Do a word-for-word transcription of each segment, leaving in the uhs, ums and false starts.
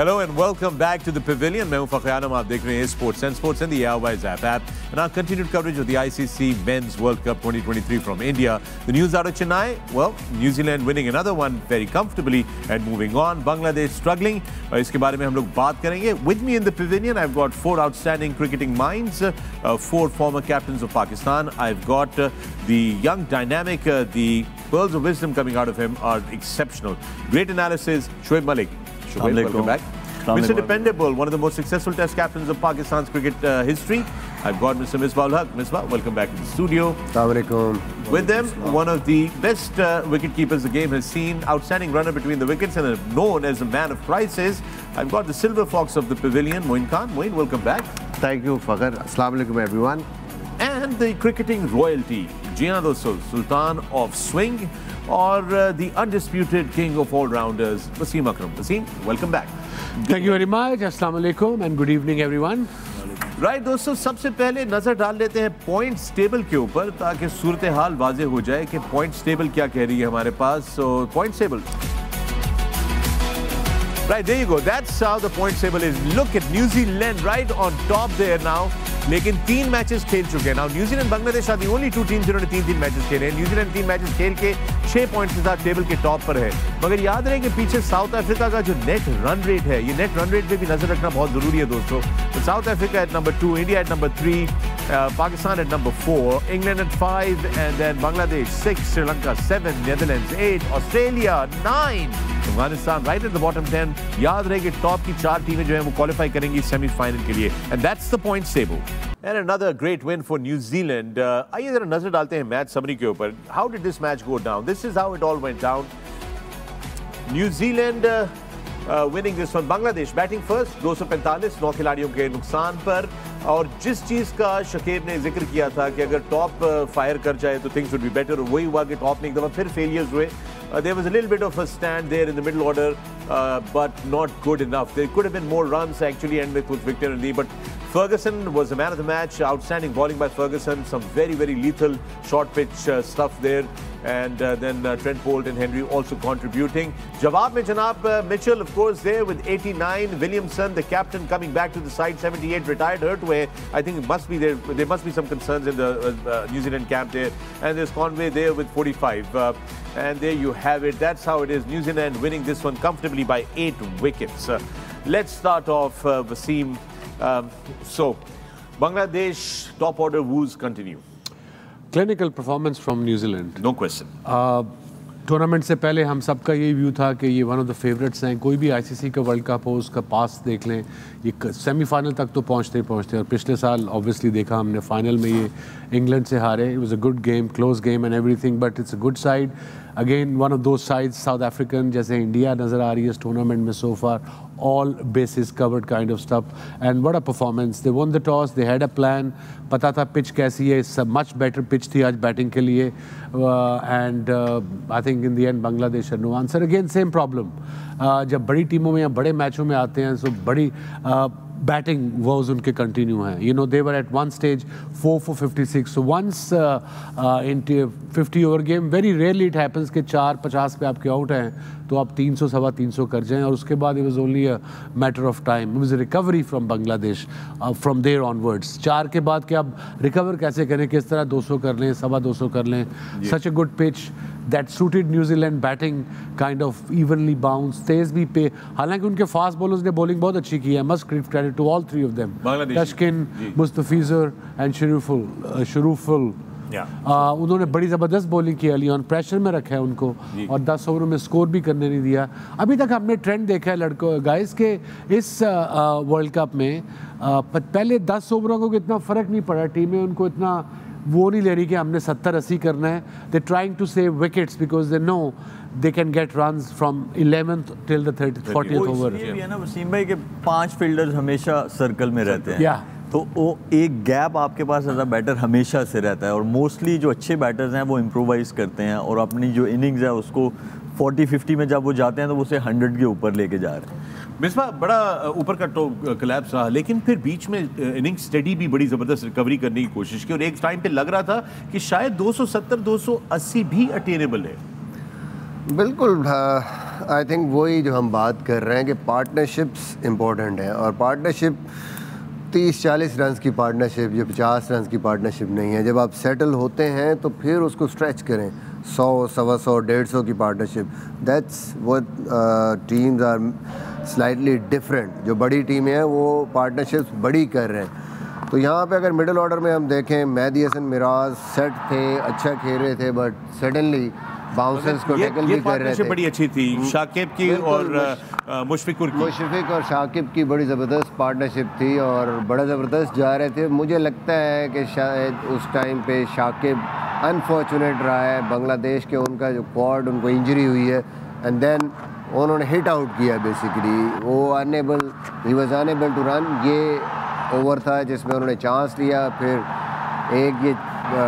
Hello and welcome back to the Pavilion. मैं हूं फ़खर आलम, आप देख रहे हैं Sports and Sports and the Airwise app app and our continued coverage of the I C C Men's World Cup twenty twenty-three from India. The news out of Chennai, well, New Zealand winning another one very comfortably and moving on. Bangladesh struggling. और इसके बारे में हम लोग बात करेंगे. With me in the Pavilion, I've got four outstanding cricketing minds, uh, four former captains of Pakistan. I've got uh, the young dynamic, uh, the pearls of wisdom coming out of him are exceptional. Great analysis, Shoaib Malik. Shoaib, welcome back. Mister Dependable, one of the most successful test captains of Pakistan's cricket uh, history. I've got Mister Misbah-ul-Haq. Misbah, welcome back to the studio. With them, one of the best uh, wicket keepers the game has seen, outstanding runner between the wickets and known as a man of crisis. I've got the silver fox of the Pavilion, Moin Khan. Moin, welcome back. Thank you, Fakhar. Assalamu alaikum, everyone. And the cricketing royalty, Jiana Dosul, Sultan of Swing, or uh, the undisputed king of all-rounders, Wasim Akram. Wasim, welcome back. Thank you very much. Assalamu alaikum and good evening, everyone. Right दोस्तों, सबसे पहले नजर डाल लेते हैं points table के ऊपर ताकि सूरत हाल वाजे हो जाए कि पॉइंट्स टेबल क्या कह रही है हमारे पास. So points table, right, there you go. That's how the points table is. Look at New Zealand right on top there now. लेकिन तीन मैचेस खेल चुके हैं. Now New Zealand Bangladesh are the only two teams जिन्होंने तीन तीन matches खेले हैं. New Zealand तीन मैचेस खेल के छह पॉइंट्स के साथ टेबल के टॉप पर है. मगर याद रहे कि पीछे साउथ अफ्रीका का जो नेट रन रेट है, ये नेट रन रेट पे भी नजर रखना बहुत जरूरी है दोस्तों. तो South Africa at number two, India at number three, Pakistan at number four, England at five, and then Bangladesh six, Sri Lanka seven, Netherlands eight, Australia nine, Afghanistan right at the bottom ten. याद रहे कि top की चार टीमें जो हैं वो qualify करेंगी सेमीफाइनल के लिए. And that's the points table. And another great win for New Zealand. Uh, आइए जरा नजर डालते हैं मैच समरी के ऊपर. How did this match go down? This is how it all went down. New Zealand uh, uh, winning this one. Bangladesh batting first, दो सौ पैंतालीस, नौ खिलाड़ियों के नुकसान पर. और जिस चीज़ का शकीब ने जिक्र किया था कि अगर टॉप फायर कर जाए तो थिंग्स वुड बी बेटर, और वही हुआ कि टॉप ने एक दफ़ा फिर फेलियर्स हुए. There was a little bit of a stand there in the middle order, but not good enough. There could have been more runs actually and with Victor Lee, but Ferguson was the man of the match. Outstanding bowling by Ferguson. Some very, very lethal short pitch uh, stuff there. And uh, then uh, Trent Bolt and Henry also contributing. Jawab mein Janab uh, Mitchell, of course, there with eighty-nine. Williamson, the captain, coming back to the side, seventy-eight, retired hurt way. I think it must be there. There must be some concerns in the uh, uh, New Zealand camp there. And there's Conway there with forty-five. Uh, and there you have it. That's how it is. New Zealand winning this one comfortably by eight wickets. Uh, let's start off, uh, Wasim. Um, so, Bangladesh top order woes continue. Clinical performance from New Zealand. No question. Tournament से पहले हम सबका यही view था कि ये one of the favourites हैं. कोई भी आईसीसी का वर्ल्ड कप हो, उसका पास देख लें, ये सेमीफाइनल तक तो पहुंचते ही पहुंचते हैं. और पिछले साल ऑब्वियसली देखा हमने फाइनल में ये इंग्लैंड से हारे. It was a good game, close game and everything, but it's a good side. Again one of दो साइड्स, साउथ अफ्रीकन जैसे इंडिया नज़र आ रही है इस टूर्नामेंट में so far. All bases covered kind of stuff and what a performance. They won the toss, they had a plan. पता था पिच कैसी है, it's a much better pitch थी आज बैटिंग के लिए. And I think in the end Bangladesh no answer. Again same problem, जब बड़ी टीमों में या बड़े मैचों में आते हैं सो बड़ी बैटिंग वॉज उनके कंटिन्यू हैं. You know they were at one stage four for fifty six. Once in fifty over game very rarely it happens कि चार पचास पे आपके आउट हैं तो आप तीन सौ सवा तीन सौ कर जाएं, और उसके बाद it was only a matter of time. It was recovery from Bangladesh from there onwards. चार के बाद कि आप रिकवर कैसे करें, किस तरह दो सौ कर लें, सवा दो सौ कर लें. Such a good pitch that suited New Zealand batting, kind of evenly bounced, तेज भी पे. हालांकि उनके फास्ट बॉलर्स ने बॉलिंग बहुत अच्छी की है. must give credit to all three of them. Tashkin, Mustafizur and Shariful. uh, Shariful. Uh, उन्होंने बड़ी ज़बरदस्त बॉलिंग की. अली ऑन प्रेशर में रखा है उनको और दस ओवरों में स्कोर भी करने नहीं दिया. अभी तक हमने ट्रेंड देखा है लड़कों गाइस के इस वर्ल्ड कप में uh, पहले दस ओवरों को इतना फ़र्क नहीं पड़ा. टीमें उनको इतना वो नहीं ले रही कि हमने सत्तर अस्सी करना है. They trying to save wickets because they know they can get runs from eleventh till the thirty fortieth over. ये भी है ना वसीम भाई के पांच फील्डर्स हमेशा सर्कल में रहते हैं. yeah. तो वो एक गैप आपके पास एज अ बैटर हमेशा से रहता है. और मोस्टली जो अच्छे बैटर्स हैं वो इम्प्रोवाइज करते हैं और अपनी जो इनिंग्स है उसको फोर्टी फिफ्टी में जब वो जाते हैं तो वो उसे हंड्रेड के ऊपर लेके जा रहे हैं. मिसबा बड़ा ऊपर का टो कोलैप्स रहा, लेकिन फिर बीच में इनिंग स्टडी भी बड़ी ज़बरदस्त रिकवरी करने की कोशिश की और एक टाइम पे लग रहा था कि शायद दो सौ सत्तर दो सौ अस्सी भी अटेनेबल है. बिल्कुल आई थिंक वही जो हम बात कर रहे हैं कि पार्टनरशिप्स इम्पोर्टेंट है, और पार्टनरशिप तीस चालीस रन की पार्टनरशिप, ये पचास रन की पार्टनरशिप नहीं है। जब आप सेटल होते हैं तो फिर उसको स्ट्रेच करें, सौ सवा सौ डेढ़ सौ की partnership. That's what teams are slightly different. जो बड़ी टीमें हैं वो पार्टनरशिप्स बड़ी कर रहे हैं। तो यहाँ पे अगर मिडिल ऑर्डर में हम देखें, मेहदी हसन मिराज सेट थे, अच्छा खेल रहे थे, बट सडनली बाउंसर्स को टैकल भी कर रहे थे। बड़ी अच्छी थी शाकिब की और मुशफिकुर की। मुशफिक और शाकिब की बड़ी ज़बरदस्त पार्टनरशिप थी और बड़ा ज़बरदस्त जा रहे थे। मुझे लगता है कि शायद उस टाइम पे शाकिब अनफॉर्चुनेट रहा है बांग्लादेश के, उनका जो क्वाड उनको इंजरी हुई है एंड देन उन्होंने हिट आउट किया बेसिकली। वो अनेबल ही वाज अनेबल टू रन। ये ओवर था जिसमें उन्होंने चांस लिया, फिर एक ये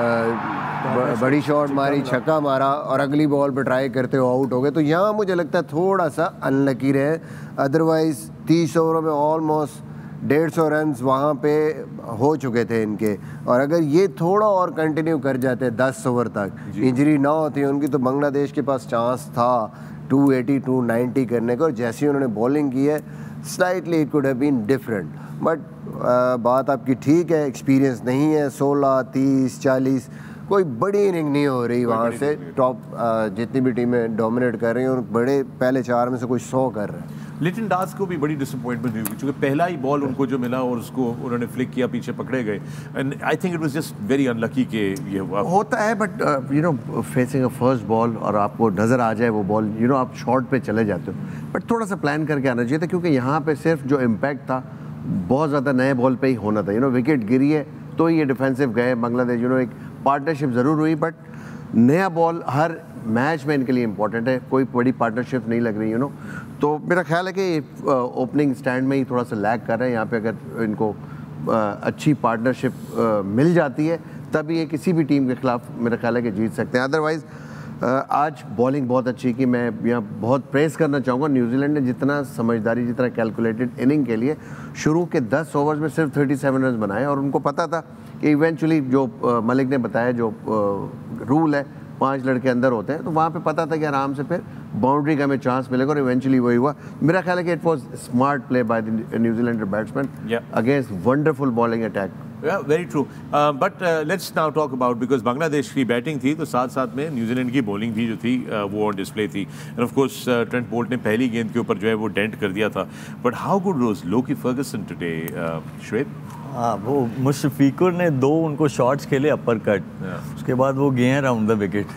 आ, बड़ी शॉट मारी, छक्का मारा और अगली बॉल पे ट्राई करते हो आउट हो गए। तो यहाँ मुझे लगता है थोड़ा सा अनलकी रहे। अदरवाइज़ तीस ओवरों में ऑलमोस्ट डेढ़ सौ रन वहाँ पे हो चुके थे इनके, और अगर ये थोड़ा और कंटिन्यू कर जाते दस ओवर तक, इंजरी ना होती उनकी, तो बांग्लादेश के पास चांस था टू एटी टू नाइंटी करने का। और जैसी उन्होंने बॉलिंग की है, slightly it could have been different. But बात आपकी ठीक है, एक्सपीरियंस नहीं है। सोलह तीस चालीस कोई बड़ी इनिंग नहीं हो रही वहाँ से। टॉप जितनी भी टीमें डोमिनेट कर रही हैं और बड़े पहले चार में से कोई सौ कर रहे हैं। लिटन दास को भी बड़ी डिसअपॉइंटमेंट हुई क्योंकि पहला ही बॉल उनको जो मिला और उसको उन्होंने फ्लिक किया, पीछे पकड़े गए। And I think it was just very unlucky के ये हुआ। होता है, but you know facing a first ball और आपको नज़र आ जाए वो बॉल, यू नो आप शॉट पे चले जाते हो, बट थोड़ा सा प्लान करके आना चाहिए था, क्योंकि यहाँ पे सिर्फ जो इम्पैक्ट था बहुत ज़्यादा नए बॉल पे ही होना था। यू नो विकेट गिरी है तो ये डिफेंसिव गए बांग्लादेश। यू नो एक पार्टनरशिप ज़रूर हुई, बट नया बॉल हर मैच में इनके लिए इंपॉर्टेंट है। कोई बड़ी पार्टनरशिप नहीं लग रही, यू नो। तो मेरा ख्याल है कि ओपनिंग स्टैंड में ही थोड़ा सा लैग कर रहे हैं। यहाँ पे अगर इनको आ, अच्छी पार्टनरशिप मिल जाती है तभी ये किसी भी टीम के खिलाफ मेरा ख्याल है कि जीत सकते हैं। अदरवाइज़ आज बॉलिंग बहुत अच्छी की। मैं यहाँ बहुत प्रेस करना चाहूँगा न्यूजीलैंड ने, जितना समझदारी, जितना कैलकुलेटेड इनिंग के लिए शुरू के दस ओवर्स में सिर्फ सैंतीस रन बनाए, और उनको पता था कि इवेंचुअली जो आ, मलिक ने बताया जो आ, रूल है पांच लड़के अंदर होते हैं, तो वहाँ पे पता था कि आराम से फिर बाउंड्री का हमें चांस मिलेगा, और इवेंचुअली वही हुआ। मेरा ख्याल है कि it was smart play by the New Zealand batsman against wonderful bowling attack. Yeah, very true. Uh, but uh, let's now talk about, because Bangladesh की बैटिंग थी तो साथ साथ में न्यूजीलैंड की बॉलिंग भी जो थी uh, वो ऑन डिस्प्ले थी। And of course Trent Boult ने पहली गेंद के ऊपर जो है वो डेंट कर दिया था। But how good was Lockie Ferguson today, Shwet? हाँ, वो मुशफिकुर ने दो उनको शॉट्स खेले अपर कट, उसके बाद वो गए अराउंड द विकेट।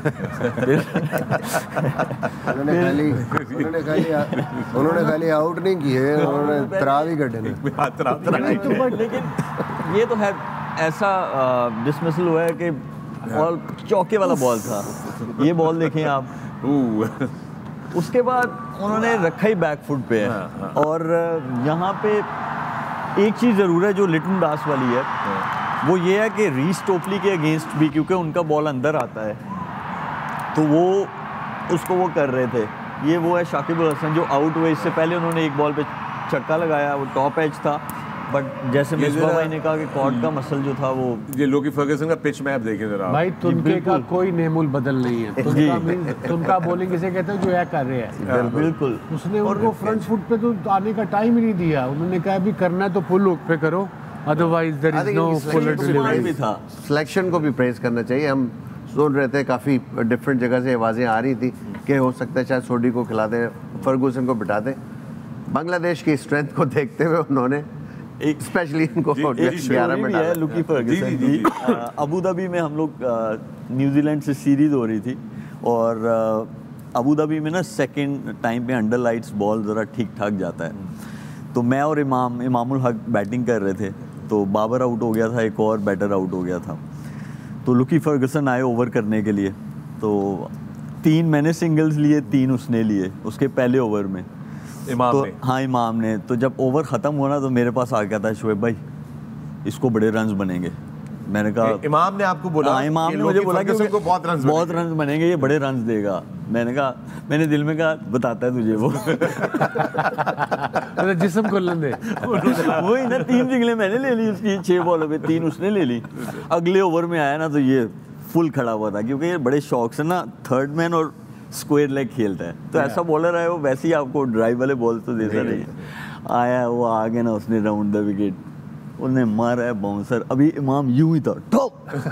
उन्होंने खाली उन्होंने खाली उन्होंने खाली आउट नहीं किए, उन्होंने तरा भी कटे नहीं। लेकिन ये तो है ऐसा डिसमिसल हुआ है कि बॉल चौके वाला बॉल था। ये बॉल देखें आप। उसके बाद उन्होंने रखा ही बैक फुट पे है। और यहाँ पे एक चीज़ ज़रूर है जो लिटन दास वाली है, वो ये है कि रीस टोपली के अगेंस्ट भी, क्योंकि उनका बॉल अंदर आता है, तो वो उसको वो कर रहे थे। ये वो है शाकिब अल हसन जो आउट हुए, इससे पहले उन्होंने एक बॉल पे छक्का लगाया, वो टॉप एज था, बट जैसे मिसबा भाई ने कहा कि कॉर्ड का मसल जो था वो। ये लोकी फर्गसन का पिच मैप देखें जरा भाई, तुनके का कोई नेमुल बदल नहीं है। तुनका मींस तुनका बॉलिंग इसे कहते हैं जो यह कर रहे हैं। बिल्कुल, उसने उनको फ्रंट फुट पे तो आने का टाइम ही नहीं दिया। उन्होंने कहा भी करना है तो फुल हुक पे करो, otherwise there is no full delivery. Selection को भी प्रेज करना चाहिए। हम सुन रहे थे काफ़ी डिफरेंट जगह से आवाज़ें आ रही थी कि हो सकता है शायद सोडी को खिला दें, फर्गूसन को बिठा दें। बांग्लादेश की स्ट्रेंथ को देखते हुए उन्होंने एक स्पेशली इनको ग्यारह में डाला। लुकी फर्गसन जी, अबू धाबी में हम लोग न्यूजीलैंड से सीरीज हो रही थी, और अबू धाबी में ना सेकंड टाइम पे अंडर लाइट्स बॉल ज़रा ठीक ठाक जाता है। तो मैं और इमाम इमामुल हक बैटिंग कर रहे थे, तो बाबर आउट हो गया था, एक और बैटर आउट हो गया था। तो लुकी फर्गसन आए ओवर करने के लिए, तो तीन मैंने सिंगल्स लिए, तीन उसने लिए उसके पहले ओवर में। इमाम तो ने। हाँ, इमाम ने। तो जब ओवर ख़त्म हुआ तो मेरे पास आ गया था शोएब भाई, इसको बड़े रन्स बनेंगे। मैंने कहा इमाम ने आपको बोला? हाँ, इमाम ने मुझे बोला कि को बहुत रन्स बहुत रन्स बनेंगे, ये बड़े रन्स देगा। मैंने कहा, मैंने दिल में कहा बताता है तुझे वो। अरे जिस्म को लंदे वही ना, तीन सिंगलें मैंने ले ली उसकी, छः बॉलों पे तीन उसने ले ली। अगले ओवर में आया ना तो ये फुल खड़ा हुआ था, क्योंकि ये बड़े शौक से ना थर्ड मैन और स्क्वायर लेग खेलता है, तो ऐसा बॉलर है वो वैसे ही आपको ड्राइव वाले बॉल तो देता नहीं है। आया वो आ गया ना, उसने राउंड द विकेट उन्हें मारा है बाउंसर, अभी इमाम यूं ही था ठोक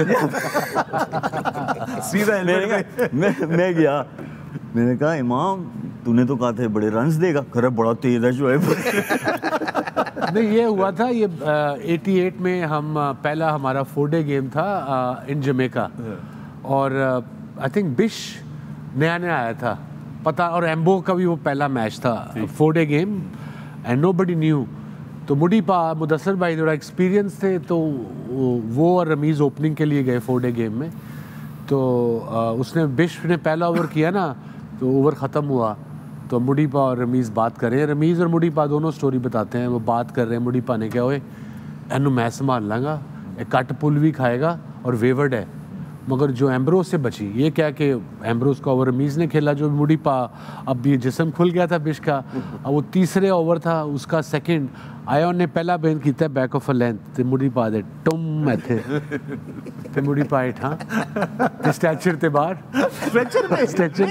सीधा मैंने कहा मैं मैं गया, मैंने कहा इमाम तूने तो कहा था बड़े रन्स देगा, करे बड़ा तेज है जो है। नहीं ये हुआ था, ये अठासी में हम uh, पहला हमारा फोर डे गेम था इन जमैका, और आई थिंक बिश नया नया आया था पता, और एम्बो का भी वो पहला मैच था four day game and nobody knew. तो मुडीपा मुदस्सर भाई थोड़ा एक्सपीरियंस थे, तो वो और रमीज़ ओपनिंग के लिए गए फोर डे गेम में। तो uh, उसने बिश ने पहला ओवर किया ना, तो ओवर ख़त्म हुआ, तो मुडीपा और रमीज़ बात कर रहे हैं, रमीज़ और मुडीपा दोनों स्टोरी बताते हैं, वो बात कर रहे हैं। मुडीपा ने क्या, ओए एनू मैं संभाल लाँगा, एक कट पुल भी खाएगा और वेवर्ड है, मगर जो एम्ब्रोस से बची, ये क्या कि एम्ब्रोस का ओवर रमीज़ ने खेला, जो मुडीपा अब ये जिस्म खुल गया था बिश का। अब वो तीसरे ओवर था उसका सेकंड आया, उन्हें पहला बेन किया बैक ऑफ अ लेंथ, तो मुडीपा दे टुम मैं थे ते मुडीपा हेठा ते स्ट्रेचर ते बाहर स्ट्रेचर में स्ट्रेचर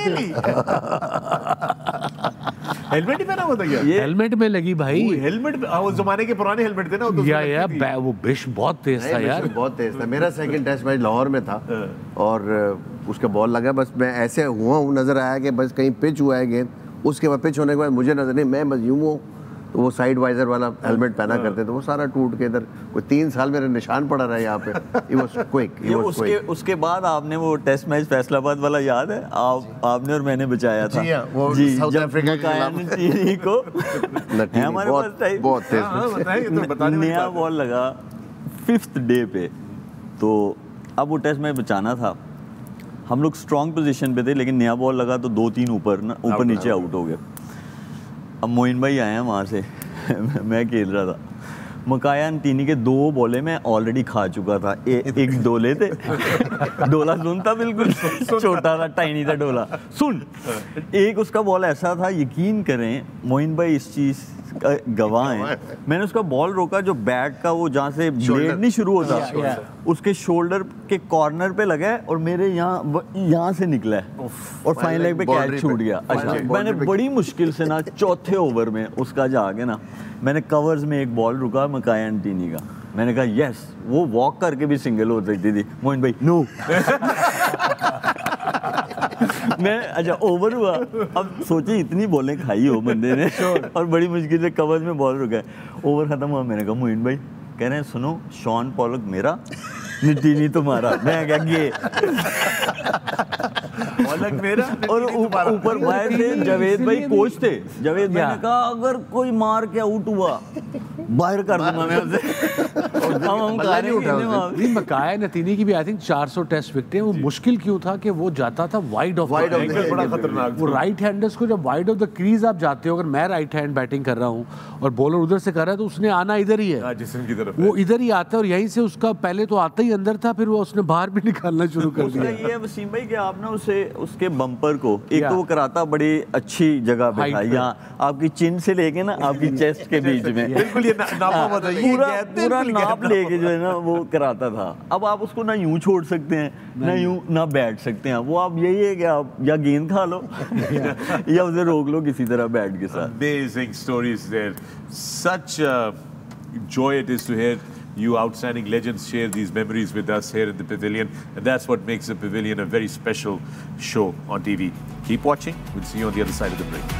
हेलमेट ही पहना हुआ था क्या? ये हेलमेट में लगी भाई, हेलमेट उस जमाने के पुराने हेलमेट थे ना, तो या या वो बिश बहुत तेज था यार, बहुत तेज था। मेरा सेकंड टेस्ट मैच लाहौर में था और उसका बॉल लगा, बस मैं ऐसे हुआ हूँ, नजर आया कि बस कहीं पिच हुआ है गेंद, उसके बाद पिच होने के बाद मुझे नजर नहीं, मैं बस यूं हूँ, तो वो साइड वाइजर वाला हेलमेट पहना करते थे, वो सारा टूट के इधर कोई तीन साल मेरे निशान पड़ा रहा है यहाँ पे। It was quick, it was उसके quick। उसके बाद आपने वो टेस्ट मैच फैसलाबाद वाला याद है, आप आपने और मैंने बचाया था जी हाँ, वो जी, साउथ जब अफ्रीका के मकान खिलाफ। टीनी को नटीनी, है हमारे बहुत- पास टाइम, बहुत तेज। हाँ, बताइए, तो बताने वाली नया बात है। बॉल लगा फिफ्थ डे पे, तो अब वो टेस्ट मैच बचाना था, हम लोग स्ट्रॉन्ग पोजीशन पे थे, लेकिन नया बॉल लगा तो दो तीन ऊपर ना ऊपर नीचे आउट हो गए। अब मोइन भाई आए हैं वहाँ से मैं खेल रहा था, मकाया अंटीनी के दो बॉले मैं ऑलरेडी खा चुका था, ए, एक डोले थे डोला सुन था, बिल्कुल छोटा था, टाइनी था डोला सुन। एक उसका बॉल ऐसा था, यकीन करें मोइन भाई इस चीज़ का गवाह हैं, मैंने उसका बॉल रोका, जो बैट का वो जहाँ से ब्लेड नहीं शुरू होता उसके शोल्डर के कॉर्नर पे लगा है और मेरे यहाँ यहाँ से निकला है और फाइनल लेग पे कैच छूट गया। अच्छा, मैंने बड़ी मुश्किल से ना चौथे ओवर में उसका जाके ना मैंने कवर्स में एक बॉल रुका मकाया एंटीनी का, मैंने कहा यस, वो वॉक करके भी सिंगल हो सकती थी। मोइन भाई नो मैं अच्छा ओवर हुआ, अब सोचिए इतनी बॉलें खाई हो बंदे ने और बड़ी मुश्किल से कवर्स में बॉल रुका है, ओवर खत्म हुआ, मैंने कहा मोइन भाई, कह रहे हैं सुनो शॉन पॉलक मेरा निटीनी तुम्हारा, मैं क्या गे पॉलक मेरा और ऊपर बाहर से जावेद भाई कोच थे, जावेद भाई ने कहा अगर कोई मार के आउट हुआ बाहर कर दूंगा मैं उसे। हम हम नहीं, मकाया नतीनी की भी आई थिंक चार सौ टेस्ट विकेट, वो मुश्किल क्यों था कि वो जाता था wide off Wide of the- बड़ा खतरनाक वो राइट हैंडर्स को जब वाइड ऑफ द क्रीज आप जाते हो, अगर मैं राइट हैंड बैटिंग कर रहा हूँ और बॉलर उधर से कर रहा है, तो उसने आना इधर ही है, जिस्म की तरफ वो इधर ही आता है, और यहीं से उसका पहले तो आता ही अंदर था, फिर वो उसने बाहर भी निकालना शुरू कर उसका दिया। ये है वसीम भाई कि आप ना उसे उसके बम्पर को एक या। तो वो कराता बड़ी अच्छी जगह पे Height था, पे। यहाँ आपकी चिन से लेके ना आपकी चेस्ट के बीच में बिल्कुल ये ना- नापा बताइए, ये पूरा gap, पूरा बिल्कुल नाप gap लेके जो है ना वो कराता था। अब आप उसको ना यूं छोड़ सकते हैं ना यूं ना बैठ सकते हैं, वो आप यही है कि आप या गेंद खा लो या उसे रोक लो किसी तरह बैट के साथ। Amazing stories there. Such uh, joy it is to hear you outstanding legends share these memories with us here at the Pavilion. And that's what makes the Pavilion a very special show on T V. Keep watching. We'll see you on the other side of the break.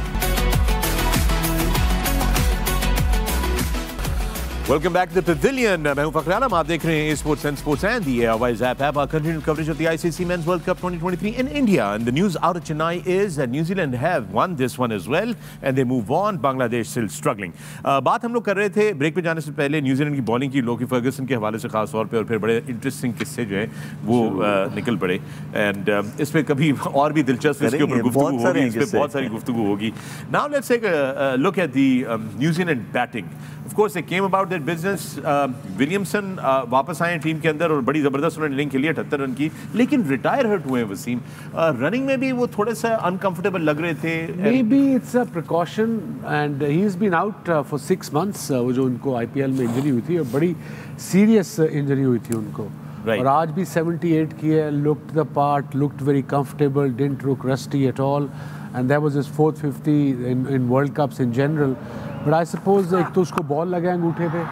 Welcome back to the Pavilion. मैं हूं फखर आलम, आप देख रहे हैं Sports and Sports and the Airwise app. Have our continued coverage of the I C C Men's World Cup twenty twenty-three in India. And the news out of Chennai is that New Zealand have won this one as well, and they move on. Bangladesh still struggling. Uh, बात हम लोग कर रहे थे break पे जाने से पहले न्यूजीलैंड की बॉलिंग की, लोकी फर्गसन के हवाले से खास तौर पे, और फिर बड़े इंटरेस्टिंग किस्से जो हैं वो uh, निकल पड़े। एंड uh, इस पे कभी और भी दिलचस्प इसके ऊपर गुफ्तगू होगी, इस पे बहुत सारी गुफ्तगू होगी। Now let's take a, a look at the um, New Zealand batting. Of course, they came about their business. Williamson uh, uh, वापस आए टीम के अंदर और बड़ी ज़बरदस्त उन्होंने इनिंग खेली अठहत्तर रन की, लेकिन रिटायर हर्ट हुए वसीम। रनिंग uh, में भी वो थोड़े सा अनकंफर्टेबल लग रहे थे। Maybe it's a precaution and he's been out uh, for six months. uh, वो जो उनको आईपीएल में इंजरी हुई थी और बड़ी सीरियस इंजरी हुई थी उनको, Right. और आज भी seventy-eight की है, looked the part, looked very comfortable, didn't look rusty at all, and that was his fourth fifty in in World Cups in general. But I suppose एक तो उसको बॉल लगा अंगूठे पे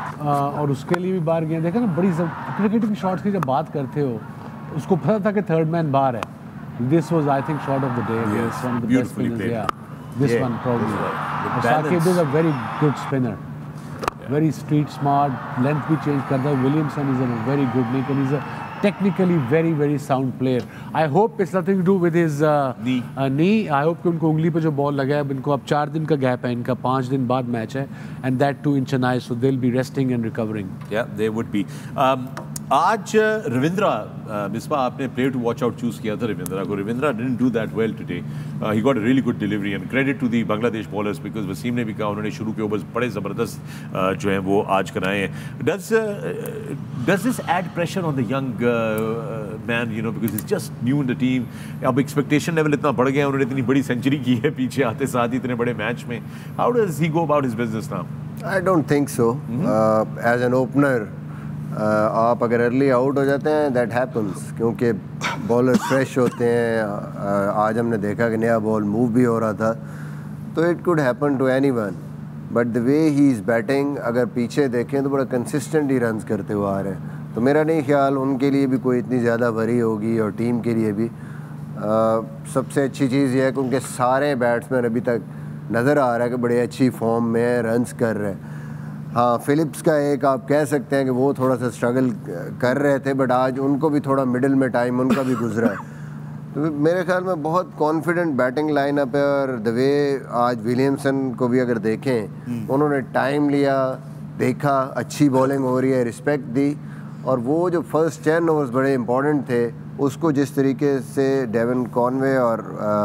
और उसके लिए भी बाहर गए. देखा ना, बड़ी क्रिकेट की शॉट्स की जब बात करते हो, उसको पता था कि थर्ड मैन बाहर है. This was, I think, shot of the day. Yes, one of the best beautifully spinners. played. Yeah. This Yeah, one probably. this one. The Sakib balance. is a very good spinner. Very street smart. Length भी change करता है. Williamson is a very good maker. He's a technically very very sound player. I hope it's nothing to do with his uh, knee. Uh, knee. I hope कि उनको उंगली पे जो ball लगा है, अब इनको अब चार दिन का गैप है, इनका पाँच दिन बाद मैच है, and that too in Chennai, so they'll be resting and recovering. Yeah, they would be. Um, आज रविंद्रा मिसबा आपने player to watch out choose किया था रविंद्रा को. Ravindra didn't do that well today. He got a really good delivery and credit to the Bangladesh bowlers because Wasim ने भी कहा उन्होंने शुरू के ओवर्स बड़े ज़बरदस्त uh, जो हैं वो आज कराए हैं. Does does this add pressure on the young man, you know, because is just new in the team. अब एक्सपेक्टेशन लेवल इतना बढ़ गया, उन्होंने इतनी बड़ी सेंचुरी की है पीछे आते साथ ही इतने बड़े मैच में. How does he go about his business now? I don't think so. As an opener Uh, आप अगर अर्ली आउट हो जाते हैं दैट हैपन्स, क्योंकि बॉलर फ्रेश होते हैं. uh, आज हमने देखा कि नया बॉल मूव भी हो रहा था, तो it could happen to anyone. But the way he is batting, अगर पीछे देखें तो बड़ा कंसिस्टेंट ही रन्स करते हुए आ रहे हैं. तो मेरा नहीं ख्याल उनके लिए भी कोई इतनी ज़्यादा वरी होगी और टीम के लिए भी. uh, सबसे अच्छी चीज़ यह है कि उनके सारे बैट्समैन अभी तक नज़र आ रहा है कि बड़े अच्छी फॉर्म में रन्स कर रहे हैं. हाँ, फिलिप्स का एक आप कह सकते हैं कि वो थोड़ा सा स्ट्रगल कर रहे थे, बट आज उनको भी थोड़ा मिडिल में टाइम उनका भी गुजरा है. तो मेरे ख्याल में बहुत कॉन्फिडेंट बैटिंग लाइनअप है. और द वे आज विलियमसन को भी अगर देखें, उन्होंने टाइम लिया, देखा अच्छी बॉलिंग हो रही है, रिस्पेक्ट दी, और वो जो फर्स्ट टेन ओवर्स बड़े इंपॉर्टेंट थे उसको जिस तरीके से डेवन कॉनवे और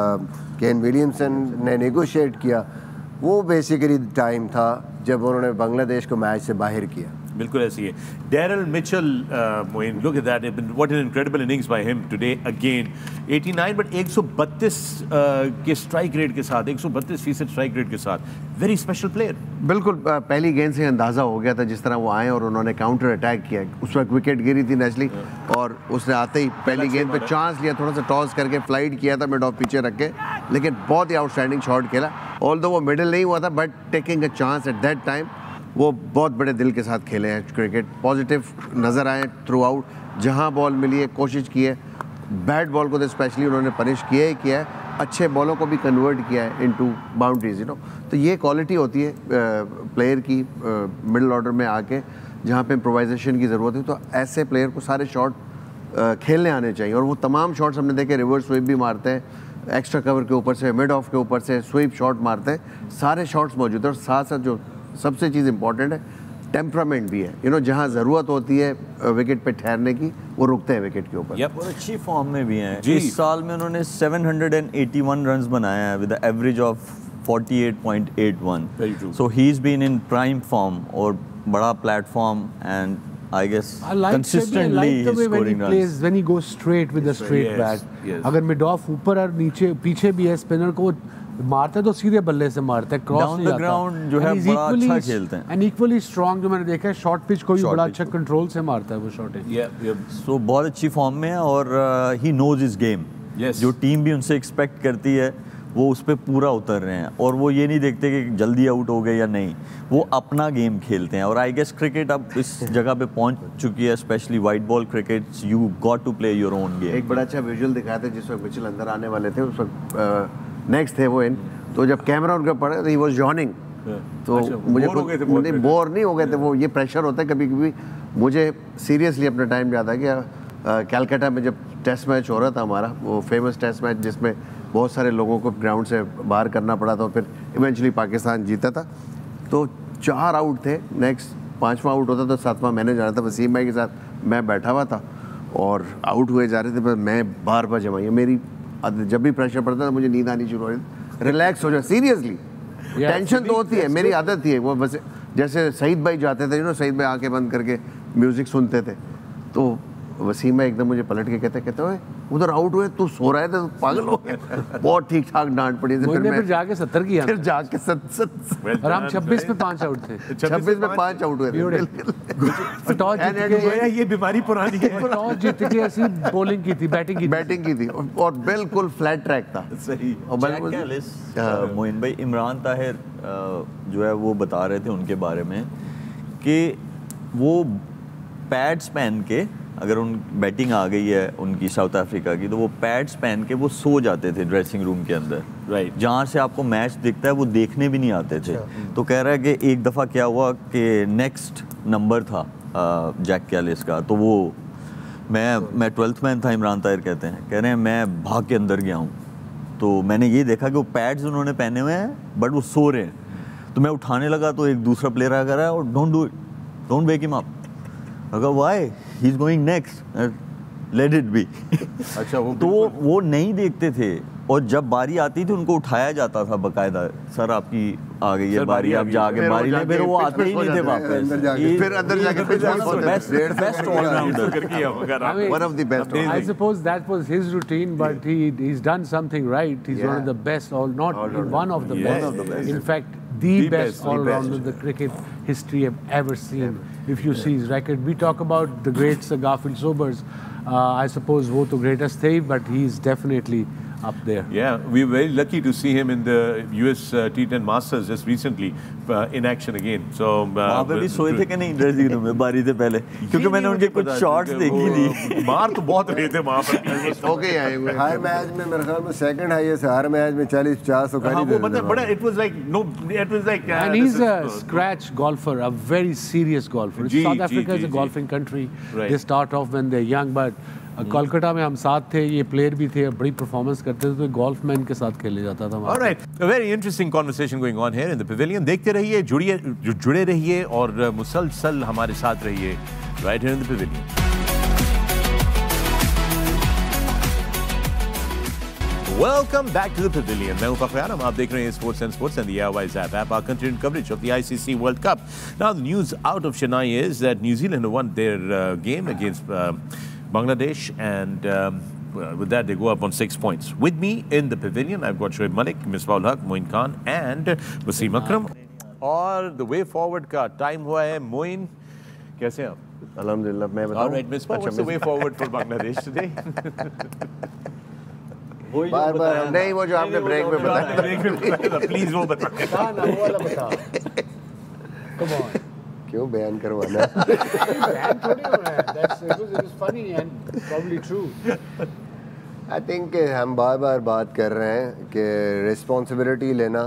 केन विलियमसन ने नेगोशिएट किया, वो बेसिकली टाइम था जब उन्होंने बांग्लादेश को मैच से बाहर किया. बिल्कुल ऐसी है. Daryl Mitchell, Moin, look at that, what an incredible innings by him today again. eighty-nine बट one thirty-two के स्ट्राइक रेट के साथ, one thirty-two फीसद स्ट्राइक रेट के साथ, वेरी स्पेशल प्लेयर. बिल्कुल पहली गेंद से अंदाज़ा हो गया था जिस तरह वो आए और उन्होंने काउंटर अटैक किया. उस वक्त विकेट गिरी थी नेचुरली, और उसने आते ही पहली गेंद पे चांस लिया, थोड़ा सा टॉस करके फ्लाइट किया था मिड ऑफ पीछे रख के, लेकिन बहुत ही आउटस्टैंडिंग शॉट खेला. ऑल्दो वो मिडिल नहीं हुआ था, but taking a chance at that time, वो बहुत बड़े दिल के साथ खेले हैं क्रिकेट. पॉजिटिव नज़र आए थ्रू आउट, जहाँ बॉल मिली है कोशिश की है. बैड बॉल को तो स्पेशली उन्होंने पनिश किया ही किया है, अच्छे बॉलों को भी कन्वर्ट किया है इनटू बाउंड्रीज, यू नो. तो ये क्वालिटी होती है प्लेयर की मिडिल ऑर्डर में आके, जहाँ पे इम्प्रोवाइजेशन की ज़रूरत है. तो ऐसे प्लेयर को सारे शॉट खेलने आने चाहिए, और वो तमाम शॉट्स हमने देखे. रिवर्स स्वीप भी मारते हैं, एक्स्ट्रा कवर के ऊपर से, मिड ऑफ के ऊपर से स्वीप शॉट मारते हैं. सारे शॉट्स मौजूद हैं, और साथ साथ जो सबसे चीज़ इंपॉर्टेंट है, टेम्परामेंट भी है. यू नो, जहाँ ज़रूरत होती है विकेट पे ठहरने की, वो रुकते हैं विकेट के ऊपर. और अच्छी फॉर्म में भी हैं. इस साल में उन्होंने seven eighty-one रन्स बनाए हैं with average of forty-eight point eight one. So he is been in prime form और बड़ा platform, and I guess I like consistently I like the way he's when he scoring runs. plays, when he goes straight with the straight Yes, bat. yes. अगर mid off ऊपर और नीचे पीछे भी है, spinner को मारता है तो सीधे बल्ले से मारता है, क्रॉस Down नहीं the जाता. ground जो है And he's बड़ा equally- अच्छा खेलते हैं. and equally strong, जो मैंने देखा है शॉर्ट पिच को भी Short बड़ा pitch अच्छा कंट्रोल से मारता है वो शॉट. Yeah, yeah. So बहुत अच्छी फॉर्म में है, और he knows his game. Yes. जो टीम भी उनसे एक्सपेक्ट करती है वो उस पर पूरा उतर रहे हैं, और वो ये नहीं देखते कि जल्दी आउट हो गए या नहीं, वो अपना गेम खेलते हैं. और आई गेस क्रिकेट अब इस जगह पे पहुंच चुकी है, specially white ball cricket, you got to play your own game. एक बड़ा अच्छा विजुअल दिखाया था जिस वक्त मिचेल अंदर आने वाले थे, उस वक्त नेक्स्ट थे वो इन, तो जब कैमरा उनके पड़े तो ही वाज जॉनिंग. तो अच्छा, मुझे बोर हो गए थे बहुत नहीं, में। बोर नहीं हो गए थे. वो ये प्रेशर होता है कभी कभी. मुझे सीरियसली अपना टाइम याद है कि कैलकाटा में जब टेस्ट मैच हो रहा था हमारा, वो फेमस टेस्ट मैच जिसमें बहुत सारे लोगों को ग्राउंड से बाहर करना पड़ा था, और फिर इवेंचुअली पाकिस्तान जीता था. तो चार आउट थे, नेक्स्ट पांचवा आउट होता तो सातवां मैंने जाना था. वसीम भाई के साथ मैं बैठा हुआ था और आउट हुए जा रहे थे, पर मैं बार बार जमाई. मेरी जब भी प्रेशर पड़ता था मुझे नींद आनी शुरू हो रही थी. रिलैक्स हो जाए, सीरियसली टेंशन तो होती है. मेरी आदत थी वो, बस जैसे सईद भाई जाते थे, यू नो, सईद भाई आंखें बंद करके म्यूज़िक सुनते थे, तो वसीम भाई एकदम मुझे पलट के कहते कहते हुए उधर आउट हुए, तू सो रहा है तो पागल हो गया। बहुत ठीक ठाक डांट पड़ी थी। फिर, फिर, फिर जाके सत्तर किया, फिर जाके सत्तर और हम छब्बीस पे पांच आउट थे, छब्बीस में पांच आउट हुए थे। टॉस जीत के ये बीमारी पुरानी है। टॉस जीत के ऐसी बॉलिंग की थी, बैटिंग की बैटिंग की थी और बिल्कुल फ्लैट ट्रैक था। सही। जैक कैलिस, मोइन भाई, इमरान ताहिर जो है वो बता रहे थे उनके बारे में कि वो पैड्स पहन के, अगर उन बैटिंग आ गई है उनकी साउथ अफ्रीका की, तो वो पैड्स पहन के वो सो जाते थे ड्रेसिंग रूम के अंदर। Right right. जहाँ से आपको मैच दिखता है वो देखने भी नहीं आते थे। तो कह रहा है कि एक दफ़ा क्या हुआ कि नेक्स्ट नंबर था जैक कैलिस का, तो वो मैं मैं ट्वेल्थ मैन था, इमरान ताहिर कहते हैं, कह रहे हैं मैं भाग के अंदर गया हूँ, तो मैंने ये देखा कि वो पैड्स उन्होंने पहने हुए हैं बट वो सो रहे हैं। तो मैं उठाने लगा तो एक दूसरा प्लेयर आ रहा है और don't do it, don't wake him up. अगर why he is going next, let it be. अच्छा, वो तो वो वो नहीं देखते थे, और जब बारी आती थी उनको उठाया जाता था बकायदा, सर आपकी आ गई है बारी, आप जाके बारी ले, फिर वो आते ही नहीं थे वापस, फिर अंदर जाके best best allrounder, one of the best. I suppose that was his routine, but he he's done something right. He's one of the best, or not one of the best. In fact, the best all-rounder the cricket history have ever seen. If you see his record, we talk about the greats, uh, Garfield Sobers. Uh, I suppose वो तो greatest थे, but he's definitely up there. Yeah, we were very lucky to see him in the U S uh, T ten Masters just recently uh, in action again. So वहाँ पे भी सोए थे कि नहीं ड्रेसिंग रूम में बारी से पहले? क्योंकि मैंने उनके कुछ शॉट्स देखी थी। मार तो बहुत रहे थे वहाँ पर। ओके आए हुए हर मैच में मेरे ख्याल में सेकंड हाईएस्ट, हर मैच में चालीस पचास सौ हाँ, वो मतलब बड़ा, it was like no, it was like uh, and he's a scratch golfer, a very serious golfer. Ji, South ji, Africa ji, is a ji. golfing country. Right. They start off when they're young, but Kolkata में हम साथ थे, ये player भी थे, बड़ी performance करते थे, तो गोल्फ में इनके साथ खेले जाता था। All right, a very interesting conversation going on here in the pavilion. देखते रहिए, जुड़िए, जुड़े रहिए और मुसलसल हमारे साथ रहिए right here in the pavilion. Welcome back to the pavilion. मैं हूं फ़खर आलम, आप देख रहे हैं Sports and Sports and the Airwise app. App our continuing coverage of the I C C World Cup. Now the news out of Chennai is that New Zealand won their uh, game against uh, Bangladesh, and um, with that they go up on six points. With me in the pavilion, I've got Shoaib Malik, Misbah-ul Haq, Moin Khan, and Wasim Akram. और the way forward का time हुआ है. मोइन, कैसे हैं आप? अल्हम्दुलिल्लाह, मैं बताऊं। All right, Misbah, what's the way forward for Bangladesh today? बार बार नहीं, वो जो आपने ब्रेक में बताया, प्लीज वो बताओ। हाँ ना, वो वाला बताओ। Come on. क्यों बयान करवाना? Bad थोड़ी हो रहा है. That's it was, it was funny and probably true. I think हम बार बार बात कर रहे हैं कि रिस्पॉन्सिबिलिटी लेना,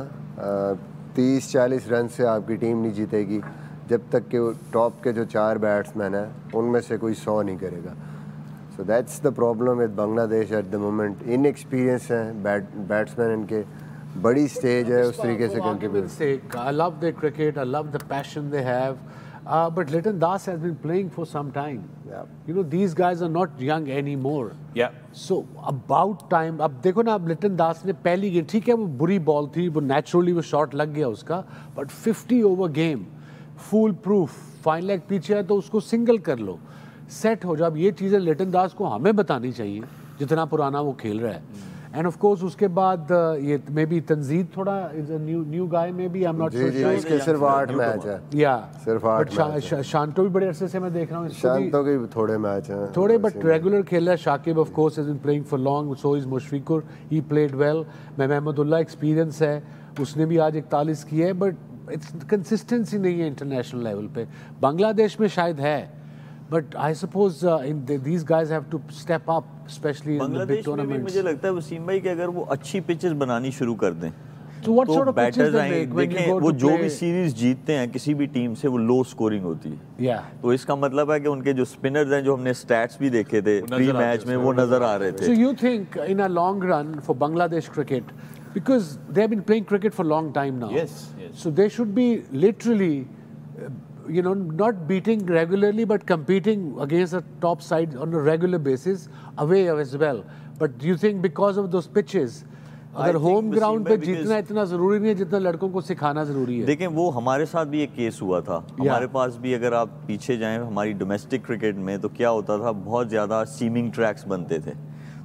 तीस चालीस रन से आपकी टीम नहीं जीतेगी जब तक कि टॉप के जो चार बैट्समैन हैं उनमें से कोई सौ नहीं करेगा। So that's the problem with Bangladesh at the moment. Inexperience हैं बैट बैट्समैन इनके, बड़ी स्टेज है उस तरीके से contribute. I love their cricket, I love the passion they have, uh, but Liton Das has been playing for some time. Yeah. You know, these guys are not young anymore. Yeah. So about time. अब देखो ना, अब लिटन दास ने पहली game, ठीक है वो बुरी बॉल थी, वो नेचुरली वो शॉट लग गया उसका, but fifty over game, full proof, fine leg पीछे है तो उसको सिंगल कर लो, सेट हो जाओ। ये चीज़ें लिटन दास को हमें बतानी चाहिए, जितना पुराना वो खेल रहा है। एंड ऑफ कोर्स उसके बाद ये मे बी तंजीद थोड़ा is a new new guy, maybe I am not sure, इसके सिर्फ आठ मैच है। या सिर्फ आठ मैच है। शांतो भी बड़े अरसे से मैं देख रहा हूँ, शांतो के थोड़े मैच हैं, थोड़े बट रेगुलर खेल रहा है। Shakib of course has been playing for long, so is Mushfiqur, he played well. मैं महमूदुल्लाह एक्सपीरियंस है, उसने भी आज इकतालीस किए है, बट इट्स कंसिस्टेंसी नहीं है इंटरनेशनल लेवल पे। बांग्लादेश में शायद है, but I suppose uh, in the, these guys have to step up, especially in the big tournaments. मुझे लगता है वसीम भाई कि अगर वो अच्छी पिचेस बनानी शुरू कर दें, so what तो sort of pitches they make when you go वो to जो play? भी सीरीज जीतते हैं किसी भी टीम से, वो लो स्कोरिंग होती है। Yeah. तो इसका मतलब है कि उनके जो स्पिनर्स हैं, जो हमने स्टैट्स भी देखे थे प्री मैच में, वो नजर आ रहे थे। So you think in a long run for Bangladesh cricket, because they have been playing cricket for a long time now. Yes, yes. So they should be literally, uh, you know, not beating regularly, but competing against the top side on a regular basis, away as well. But do you think because of those pitches, अगर home ground पे जीतना इतना जरूरी नहीं है जितना लड़कों को सिखाना जरूरी है? देखें, वो हमारे साथ भी एक केस हुआ था। हमारे पास भी अगर आप पीछे जाएं हमारी डोमेस्टिक क्रिकेट में, तो क्या होता था, बहुत ज़्यादा सीमिंग ट्रैक्स बनते थे।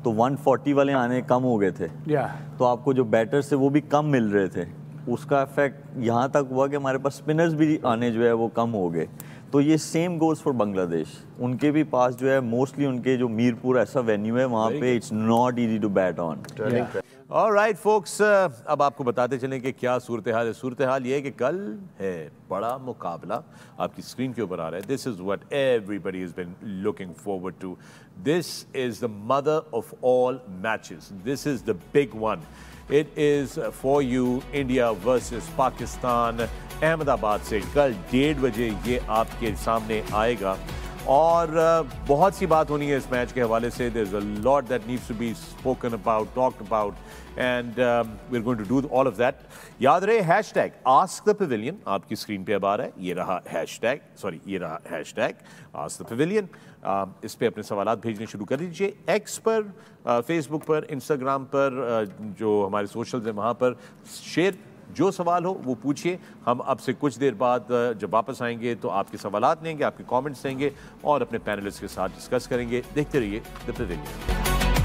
तो वन फोर्टी वाले आने कम हो गए थे, या तो आपको जो बैटर्स थे वो भी कम मिल रहे थे। उसका इफेक्ट यहाँ तक हुआ कि हमारे पास स्पिनर्स भी आने जो है वो कम हो गए। तो ये सेम गोज फॉर बांग्लादेश, उनके भी पास जो है मोस्टली उनके जो मीरपुर ऐसा वेन्यू है वहाँ पे it's not easy to bat on. Alright folks, अब आपको बताते चलें कि क्या सूरत हाल है। सूरत हाल ये है कि कल है बड़ा मुकाबला, आपकी स्क्रीन के ऊपर आ रहा है। This is what everybody has been looking forward to. This is the mother of all matches, this is the big one. It is for you India versus Pakistan, Ahmedabad से कल डेढ़ बजे ये आपके सामने आएगा। और uh, बहुत सी बात होनी है इस मैच के हवाले से। There is a lot that needs to be spoken about, talked about, and we are going to do all of that. याद रहे हैशटैग आस्क द पवेलियन आपकी स्क्रीन पे अब आ रहा है, ये रहा हैशटैग, सॉरी ये रहा hashtag ask the pavilion. uh, इस पे अपने सवालात भेजने शुरू कर दीजिए। एक्स पर, फेसबुक uh, पर, इंस्टाग्राम पर, uh, जो हमारे सोशल्स हैं वहाँ पर शेयर, जो सवाल हो वो पूछिए। हम अब से कुछ देर बाद जब वापस आएंगे तो आपके सवालात लेंगे, आपके कमेंट्स लेंगे और अपने पैनलिस्ट के साथ डिस्कस करेंगे। देखते रहिए the pavilion.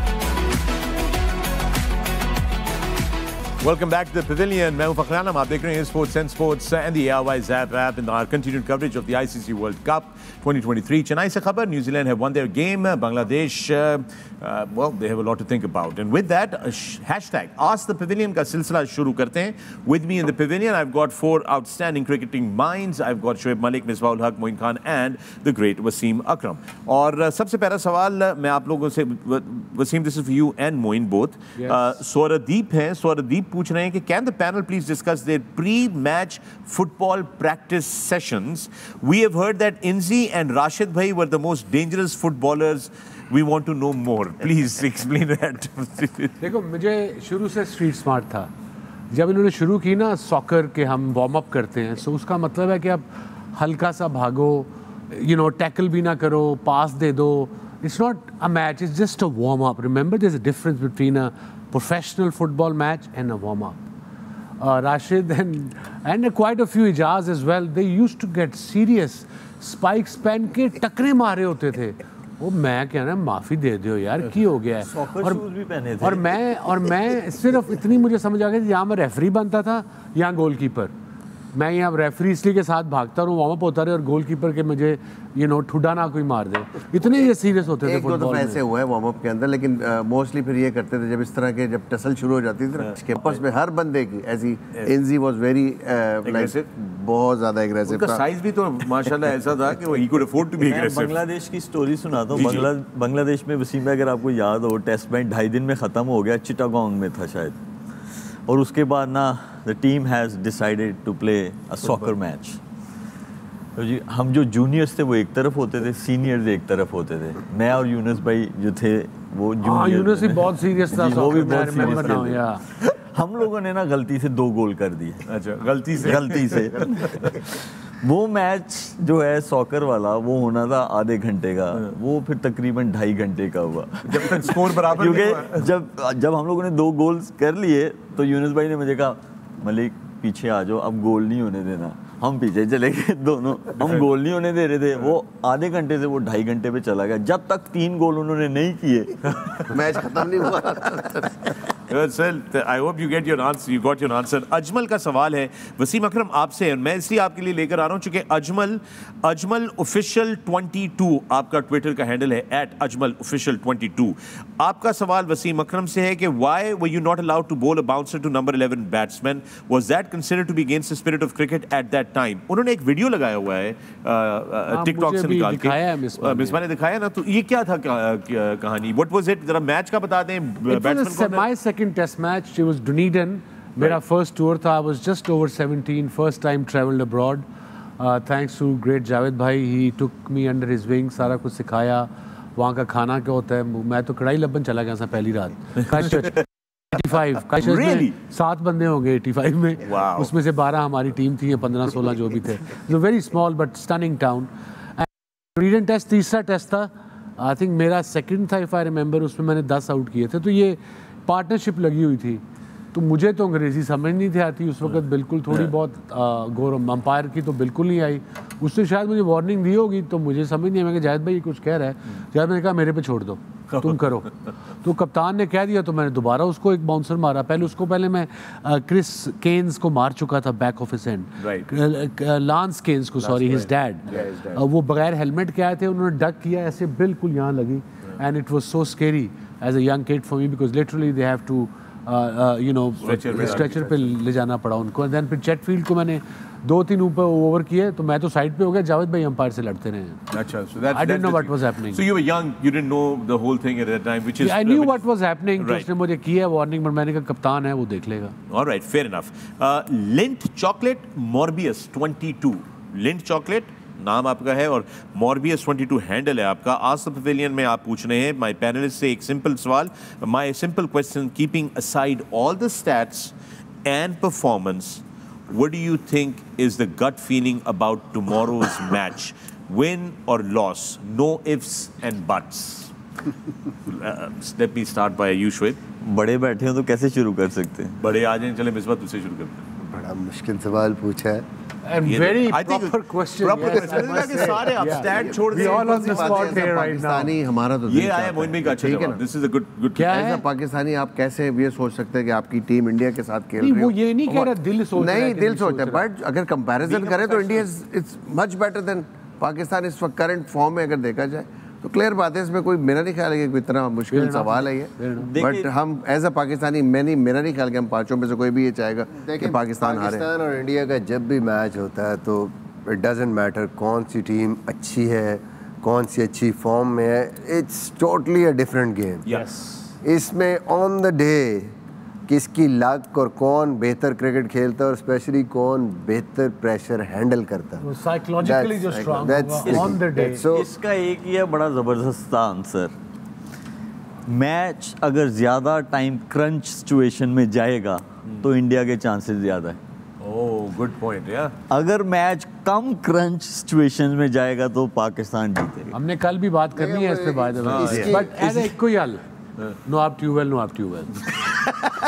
Welcome back to the Pavilion. मैं हूं फखर आलम, आप देख रहे हैं Sports and Sports and the Airwise app app in our continued coverage of the I C C World Cup twenty twenty-three. Chennai से खबर, New Zealand have won their game. Bangladesh, uh, uh, well, they have a lot to think about. And with that, uh, hashtag Ask the Pavilion का सिलसिला शुरू करते हैं. With me in the Pavilion, I've got four outstanding cricketing minds. I've got Shoaib Malik, Misbah-ul Haq, Moin Khan, and the great Wasim Akram. और uh, सबसे पहला सवाल uh, मैं आप लोगों से, Wasim, this is for you and Moin both. Yes. Uh, Swaradip है, Swaradip पूछ रहे हैं कि can the panel please discuss their pre match football practice sessions. We have heard that Inzi and Rashid भाई were the most dangerous footballers. We want to know more, please explain that. देखो, मुझे शुरू से स्ट्रीट स्मार्ट था। जब इन्होंने शुरू की ना सॉकर के हम वार्म अप करते हैं, सो उसका मतलब है कि आप हल्का सा भागो, यू नो, टैकल भी ना करो, पास दे दो। It's not a match, it's just a warm up. Remember there is a difference between a professional football match and a warm-up. Uh, Rashid and and quite a few Ijaz as well, they used to get serious spikes पहन के टकरे मारे होते थे। वो मैं कह रहा माफ़ी दे दो यार, की हो गया है। और, भी पहने थे। और मैं और मैं सिर्फ इतनी मुझे समझ आ गई थी, यहाँ मैं रेफरी बनता था, यहाँ गोलकीपर। मैं यहाँ रेफरी इसलिए के साथ भागता हूँ, वार्म अप होता रहे और गोलकीपर के मुझे यू नो ठुडा ना कोई मार दे। इतने ये सीरियस होते थे फुटबॉल में। एक दो दफा ऐसे हुआ है वार्म अप के अंदर, लेकिन मोस्टली uh, फिर ये करते थे जब इस तरह के जब टसल शुरू हो जाती थी उसके आपस में हर बंदे की ऐसी। इंजी वाज वेरी लाइक बहुत ज्यादा एग्रेसिव था। उसका साइज भी तो माशाल्लाह ऐसा था कि वो ही could afford to be aggressive. Bangladesh की स्टोरी सुनाता हूँ। बांग्ला बांग्लादेश में, वसीम भाई अगर आपको याद हो, टेस्ट मैच ढाई दिन में ख़त्म हो गया, चिटागोंग में था शायद। और उसके बाद ना the team has decided to play a soccer match. तो जी हम जो जूनियर्स थे वो एक तरफ होते थे, सीनियर्स एक तरफ होते थे। मैं और यूनुस भाई जो थे वो जूनियर, यूनुस भी बहुत सीरियस था, वो भी बहुत सीरियस था। हम लोगों ने ना गलती से दो गोल कर दिए। अच्छा, गलती से गलती से वो मैच जो है सॉकर वाला वो होना था आधे घंटे का, वो फिर तकरीबन ढाई घंटे का हुआ जब तक स्कोर बराबर। क्योंकि जब जब हम लोगों ने दो गोल्स कर लिए तो यूनुस भाई ने मुझे कहा, मलिक पीछे आ जाओ, अब गोल नहीं होने देना। हम पीछे चले गए दोनों, हम गोल नहीं होने दे रहे थे। वो आधे घंटे से वो ढाई घंटे पे चला गया। जब तक तीन गोल उन्होंने नहीं किए मैच खत्म नहीं हुआ। I hope you get your answer, you got your answer. Ajmal का सवाल है वसीम अकरम आपसे, मैं इसलिए आपके लिए लेकर आ रहा हूँ चूंकि Ajmal Ajmal official twenty two आपका ट्विटर का हैंडल है, at Ajmal official twenty two. आपका सवाल वसीम अकरम से है कि why were you not allowed to bowl a bouncer to number eleven batsman, was that considered to be against the spirit of cricket at that time. उन्होंने एक video लगाया हुआ है टिकटॉक से निकाल के, मिसबा ने दिखाया ना, तो ये क्या था कहानी, व्हाट वाज इट, जरा मैच का बता दें। Batsman Second test match, it was Dunedin. मेरा first tour था, I was just over seventeen, first time travelled abroad. Uh, thanks to great Javed भाई, he took me under his wing, सारा कुछ सिखाया। वहाँ का खाना क्या होता है, मैं तो कढ़ाई लब्बन चला गया था पहली रात। eighty-five, really? सात बंदे होंगे eighty-five में, wow. उसमें से बारह हमारी टीम थी, पंद्रह सोलह जो भी थे। It was a very small but stunning town. Dunedin test तीसरा टेस्ट था, आई थिंक मेरा सेकंड था इफ आई रिमेंबर, उसमें मैंने दस आउट किए थे। तो ये पार्टनरशिप लगी हुई थी, तो मुझे तो अंग्रेज़ी समझ नहीं थी आती उस वक्त बिल्कुल, थोड़ी बहुत गौरव अंपायर की तो बिल्कुल नहीं आई। उसने शायद मुझे वार्निंग दी होगी, तो मुझे समझ नहीं, मैं कि जाहिद भाई कुछ कह रहा है, जाहिद मैंने कहा मेरे पे छोड़ दो, तुम करो। तो कप्तान ने कह दिया तो मैंने दोबारा उसको एक बाउंसर मारा। पहले उसको पहले मैं क्रिस केन्स को मार चुका था back of his head, Lance Cairns को, सॉरी, हिज डैड। वो बगैर हेलमेट के आए थे, उन्होंने डक किया ऐसे बिल्कुल यहाँ लगी, and it was so scary as a young kid for me because literally they have to you know stretcher पे ले जाना पड़ा उनको। एंड देन फिर चेटफील्ड को मैंने दो तीन ऊपर ओवर किए तो मैं तो साइड पे हो गया, जावेद भाई अंपायर से लड़ते रहे। अच्छा, so that's, I didn't that's know the what thing. was happening. So you were young, you didn't know the whole thing at that time, which is. Yeah, I knew which what was happening. तो right. उसने मुझे किया warning, पर मैंने कहा कप्तान है वो देख लेगा। All right, fair enough. Uh, Lindt Chocolate Morbius twenty-two. Lindt Chocolate नाम आपका है और Morbius twenty-two हैंडल है आपका। आज द पवेलियन में आप पूछ रहे हैं माय पैनलिस्ट से एक सिंपल सवाल, my simple question, keeping aside all the stats and performance, what do you think is the gut feeling about tomorrow's match? Win or loss? No ifs and buts. uh, let me start by you, Shoaib. बड़े बैठे हो तो कैसे शुरू कर सकते हैं? बड़े आ जाएं, चले मिसबा तुझसे शुरू करते हैं। बड़ा मुश्किल सवाल पूछा है। And ये- very I think proper question. proper yes, question. I must कि say. सारे आप Yeah. stat छोड़ We दें। all on the spot here right now. Pakistani हमारा तो ये दिल आया चाहता है। मोइन भाई का अच्छा ठीक है जवाब। ना? This is a good good. क्या ऐसा है? पाकिस्तानी आप कैसे ये सोच सकते हैं कि आपकी टीम इंडिया के साथ खेल नहीं, रही वो हो? ये नहीं कह रहा, दिल सोच रहा है नहीं, कि दिल नहीं सोचता है, सोच रहा। बट अगर कंपैरिजन Being a करें तो India professional. It's much better than Pakistan इस वक्त करंट फॉर्म में अगर देखा जाए तो क्लियर बात है, इसमें कोई मेरा नहीं ख्याल है कि कोई इतना मुश्किल Fair enough. सवाल है ये। Fair enough. बट देखिए- हम एज अ पाकिस्तानी मैं नहीं मेरा नहीं ख्याल कि हम पांचों में से कोई भी ये चाहेगा कि पाकिस्तान हारे। पाकिस्तान और इंडिया का जब भी मैच होता है तो इट डजेंट मैटर कौन सी टीम अच्छी है, कौन सी अच्छी फॉर्म में है, it's totally a different game. Yes. इसमें ऑन द डे किसकी लक और कौन बेहतर क्रिकेट खेलता है और स्पेशली कौन बेहतर प्रेशर हैंडल करता है, वो psychologically जो That's- strong that's- होगा on the day. that's so- इसका एक ही है बड़ा ज़बरदस्त आंसर। मैच अगर ज़्यादा टाइम क्रंच सिचुएशन में जाएगा तो इंडिया के चांसेस ज़्यादा है। Oh, good point. Yeah. अगर मैच कम क्रंच सिचुएशन में जाएगा तो पाकिस्तान जीतेगा। हमने कल भी बात करनी है इस पे बाय द वे, इसकी- बट एज एक कोई हल, नो आप ट्यूबवेल, नो आप tubewell.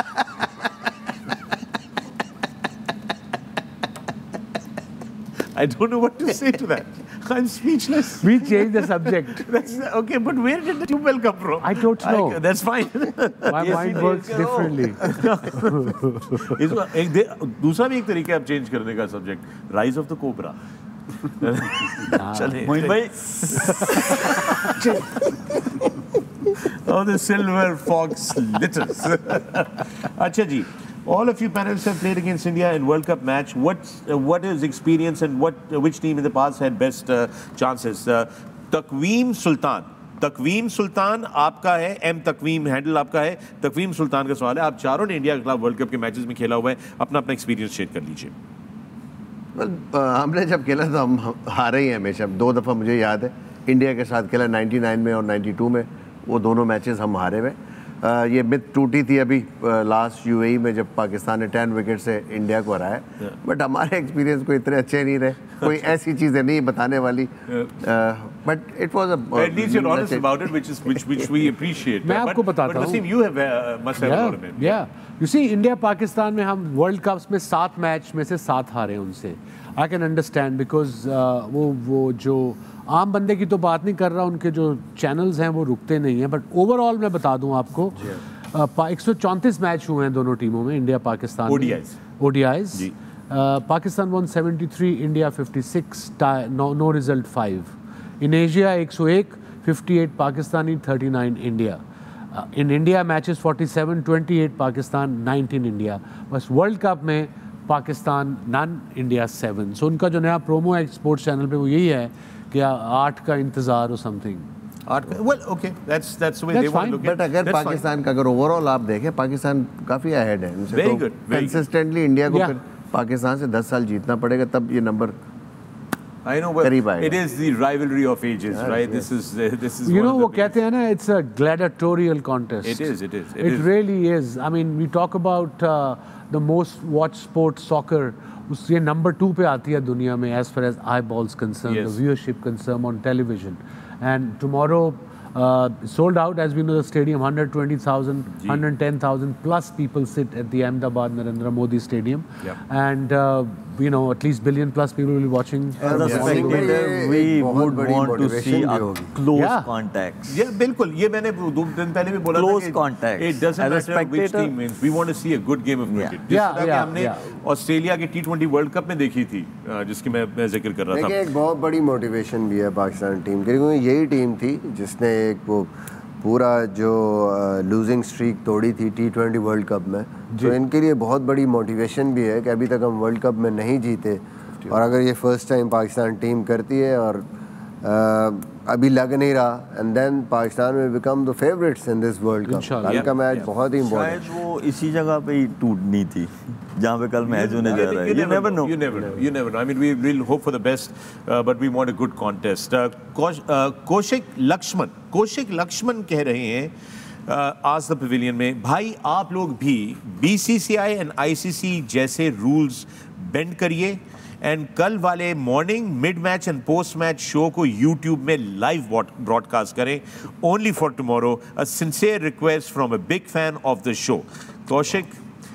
I don't know what to say to that. I'm speechless. We change the subject. That's okay, but where did the tube well come from? I don't know. that's fine. My mind works differently. इसको एक दे- दूसरा भी एक तरीका है आप change करने का subject, rise of the cobra. चले मोइन भाई Oh, the silver fox litters. अच्छा जी, all of you panelists have played against India in World Cup match. What uh, what is experience and what uh, which team in the past had best uh, chances? Uh, Taqweem सुल्तान, तकवीम सुल्तान आपका है, M Taqweem handle आपका है। तकवीम सुल्तान का सवाल है, आप चारों ने इंडिया के खिलाफ वर्ल्ड कप के मैचेस में खेला हुआ है, अपना अपना एक्सपीरियंस शेयर कर लीजिए। Well, uh, हमने जब खेला तो हम हम हारे ही हैं हमेशा। दो दफ़ा मुझे याद है इंडिया के साथ खेला निन्यानवे में और बानवे में, वो दोनों मैचेस हम हारे हुए। uh, ये मिथ टूटी थी अभी लास्ट यूएई में जब पाकिस्तान ने टेन विकेट से इंडिया को हराया, बट हमारे एक्सपीरियंस कोई इतने अच्छे नहीं रहे, कोई ऐसी चीज़ें नहीं बताने वाली, but it was At least you're honest about it, which is which which we appreciate. मैं But- आपको बताता but हूँ। Wasim, you have uh, must have a lot of it. या यू सी इंडिया पाकिस्तान में हम वर्ल्ड कप्स में सात match में से सात हारे हैं उनसे। आई कैन अंडरस्टैंड बिकॉज वो वो जो आम बंदे की तो बात नहीं कर रहा, उनके जो चैनल्स हैं वो रुकते नहीं हैं, बट ओवरऑल मैं बता दूं आपको एक सौ चौंतीस मैच हुए हैं दोनों टीमों में, India Pakistan. O D Is. O D Is जी। Pakistan one seventy three, India fifty six, no result five. In Asia एक सौ एक, fifty eight Pakistani, thirty nine India. In India matches forty seven, twenty eight Pakistan, nineteen India. बस world cup में Pakistan none, India seven. So उनका जो नया promo है sports channel पे वो यही है कि आठ का इंतज़ार हो something. Well, okay, that's that's the way That's they want fine, to look at but it. अगर That's fine. पाकिस्तान का अगर ओवरऑल आप देखें, पाकिस्तान काफ़ी अहेड है उनसे। Very तो good, very good. Consistently India को Yeah. फिर पाकिस्तान से दस साल जीतना पड़ेगा, तब ये नंबर I know, but करीब आएगा। it is the rivalry of ages, right? This is uh, this is. You one know of वो the कहते हैं ना, it's a gladiatorial contest. It is, it is, it It is. really is. I mean, we talk about uh, the most watched sport, soccer. उस ये number two पे आती है दुनिया में as far as eyeballs concerned, Yes. the viewership concerned on television. And tomorrow uh, sold out, as we know, the stadium one hundred twenty thousand, one hundred ten thousand plus people sit at the Ahmedabad Narendra Modi Stadium. Yep. And uh, you know, at least billion plus people will be watching. As a Yeah. spectator, we बहुत would बड़ी want to motivation see भी a होगी। close Yeah. contacts. Yeah, बिल्कुल ये मैंने दो दिन पहले भी बोला था Close कि contacts. it doesn't As a matter which spectator- team wins, we want to see a good game of cricket. Yeah. जिस Yeah, तरह की yeah, हमने yeah. ऑस्ट्रेलिया के टी ट्वेंटी वर्ल्ड कप में देखी थी, अ, जिसकी मैं मैं जिक्र कर रहा देखिए था। एक बहुत बड़ी मोटिवेशन भी है पाकिस्तान टीम के लिए, क्योंकि यही टीम थी जिसने एक वो पूरा जो लूजिंग स्ट्रीक तोड़ी थी टी ट्वेंटी वर्ल्ड कप में। तो इनके लिए बहुत बड़ी मोटिवेशन भी है कि अभी तक हम वर्ल्ड कप में नहीं जीते, और अगर ये फर्स्ट टाइम पाकिस्तान टीम करती है और uh, अभी लग नहीं रहा, एंड देन पाकिस्तान में become the favourites in this world cup. इंशाल्लाह। कल का मैच Yeah. बहुत ही इम्पोर्टेंट। शायद वो इसी जगह पे ही टूटनी थी जहाँ पे कल मैच होने जा रहा है। You never know. You never know. You never know. I mean, we will hope for the best, uh, but we want a good contest. Uh, Kosh, uh, Koshik Lakshman, Koshik Lakshman कह रहे हैं आज the pavilion में, भाई आप लोग भी BCCI and ICC जैसे रूल्स बेंड करिए एंड कल वाले morning mid match and post match show को यूट्यूब में लाइव ब्रॉडकास्ट करें, only for tomorrow. A sincere request from a big fan of the show. Kaushik,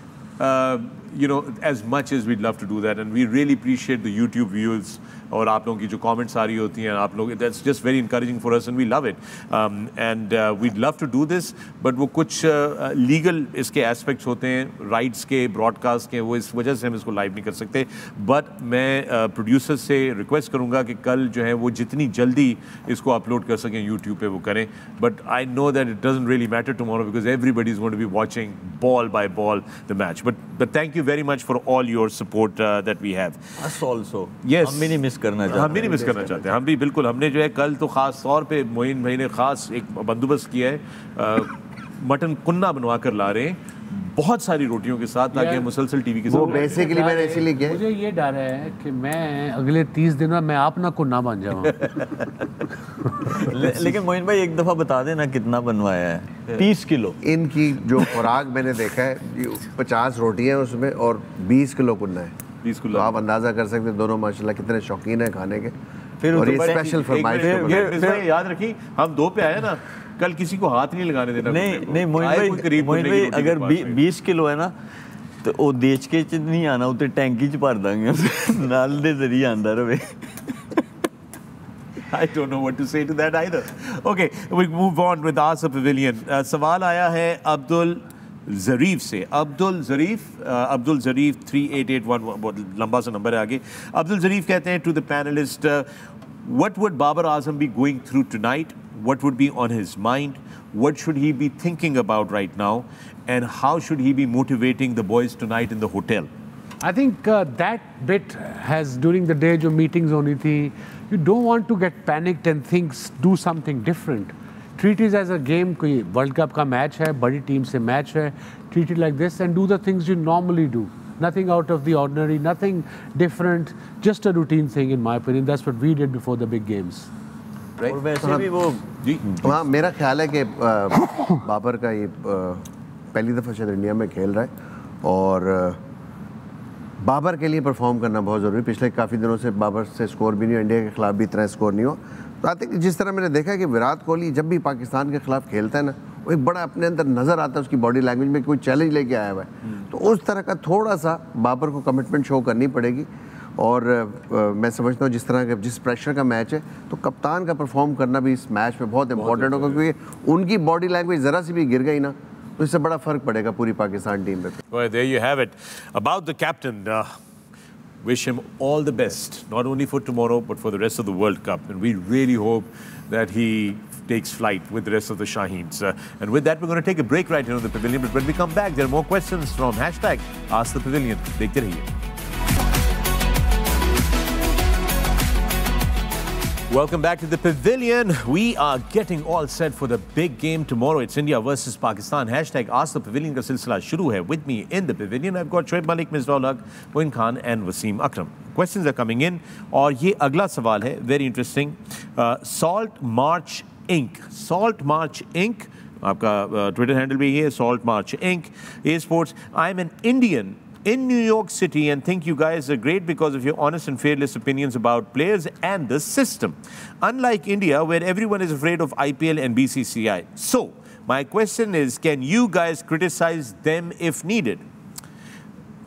uh, you know, as much as we'd love to do that, and we really appreciate the YouTube views और आप लोगों की जो comments आ रही होती हैं, आप लोग, that's just very encouraging for us and we love it, um, and uh, we'd love to do this, but वो कुछ uh, legal इसके aspects होते हैं, rights के, broadcast के, वो इस वजह से हम इसको live नहीं कर सकते, but मैं uh, producers से request करूँगा कि कल जो है वो जितनी जल्दी इसको upload कर सकें YouTube पे वो करें, but I know that it doesn't really matter tomorrow because everybody is going to be watching ball by ball the match, but but thank you very much for all your support uh, that we have. Us also. Yes. हम भी नहीं miss करना चाहते। हम भी नहीं miss करना चाहते, हम भी बिल्कुल, हमने जो है कल तो ख़ास तौर पे मोइन भाई ने ख़ास एक बंदोबस्त किया है, आ, मटन कुन्ना बनवा कर ला रहे हैं बहुत सारी रोटियों के साथ, ताकि हम मुसलसल टीवी के वो साथ बेसिकली मैंने इसीलिए किया है। मुझे ये डर है कि मैं अगले तीस दिन में मैं अपना को ना बन जाऊँ। ले, लेकिन मोइन भाई एक दफ़ा बता देना कितना बनवाया है। तीस किलो इनकी जो खुराक मैंने देखा है, पचास रोटियां उसमें और बीस किलो कुन्ना है। बीस किलो। तो आप अंदाजा कर सकते हैं दोनों माशाल्लाह कितने शौकीन है खाने के। फिर और ये तो स्पेशल एक फरमाइश मिनट, को फिर- बता- फिर- फिर याद रखी, हम दो पे आए ना, कल किसी को हाथ नहीं लगाने देना। नहीं कुन्ने को। नहीं मोइन आए कोई भाई करीब मोइन कुन्ने की भाई रोटी के अगर पास बी, में। बीस किलो है ना तो वो देच के च नहीं आना, उते टैंकी च भर देंगे नाल दे जरिए आंदा रहे। I don't know what to say to that either. Okay, we move on with Ask the Pavilion. Uh, सवाल आया है अब्दुल ज़रीफ से। Abdul Zarif Abdul Zarif three eight eight one, बहुत लंबा सा नंबर है आगे। अब्दुल ज़रीफ कहते हैं, to the panelist, what would Babar Azam be going through tonight? What would be on his mind? What should he be thinking about right now? And how should he be motivating the boys tonight in the hotel? I think uh, that bit has, during the day जो meetings होनी थी, you don't want to get panicked and think, do something different. Treat it as a game, कोई World Cup का match है, बड़ी team से match है, treat it like this and do the things you normally do. Nothing out of the ordinary, nothing different, just a routine thing in my opinion. That's what we did before the big games. Right? और वैसे भी वो जी, हाँ, मेरा ख्याल है कि अ, बाबर का ये अ, पहली दफ़ा शायद इंडिया में खेल रहा है और अ, बाबर के लिए परफॉर्म करना बहुत ज़रूरी। पिछले काफ़ी दिनों से बाबर से स्कोर भी नहीं, इंडिया के खिलाफ भी इतना स्कोर नहीं हुआ। तो आई थिंक जिस तरह मैंने देखा कि विराट कोहली जब भी पाकिस्तान के खिलाफ खेलता है ना, वो एक बड़ा अपने अंदर नज़र आता है, उसकी बॉडी लैंग्वेज में कोई चैलेंज लेके आया हुआ है। तो उस तरह का थोड़ा सा बाबर को कमिटमेंट शो करनी पड़ेगी। और आ, मैं समझता हूँ जिस तरह का जिस प्रेशर का मैच है, तो कप्तान का परफॉर्म करना भी इस मैच में बहुत इंपॉर्टेंट होगा, क्योंकि उनकी बॉडी लैंग्वेज ज़रा सी भी गिर गई ना, तो इससे बड़ा फ़र्क पड़ेगा पूरी पाकिस्तान टीम में। Well, there you have it. About the captain, uh, wish him all the best, not only for tomorrow, but for the rest of the World Cup. And we really hope that he takes flight with the rest of the Shaheens. Uh, and with that, we're going to take a break right here on the Pavilion. But when we come back, there are more questions from hashtag Ask the Pavilion. Dekhte rahiye. Welcome back to the Pavilion. We are getting all set for the big game tomorrow. It's India versus Pakistan. Hashtag Ask the Pavilion का सिलसिला शुरू है. With me in the Pavilion, I've got Shoaib Malik, Misbah Haq, Moin Khan and Wasim Akram. Questions are coming in. और ये अगला सवाल है, very interesting. Uh, Salt March Incorporated. Salt March Incorporated. आपका ट्विटर हैंडल भी है, Salt March Incorporated. A Sports. I'm an Indian in New York City and think you guys are great because of your honest and fearless opinions about players and the system. Unlike India, where everyone is afraid of I P L and B C C I. So, my question is, can you guys criticize them if needed?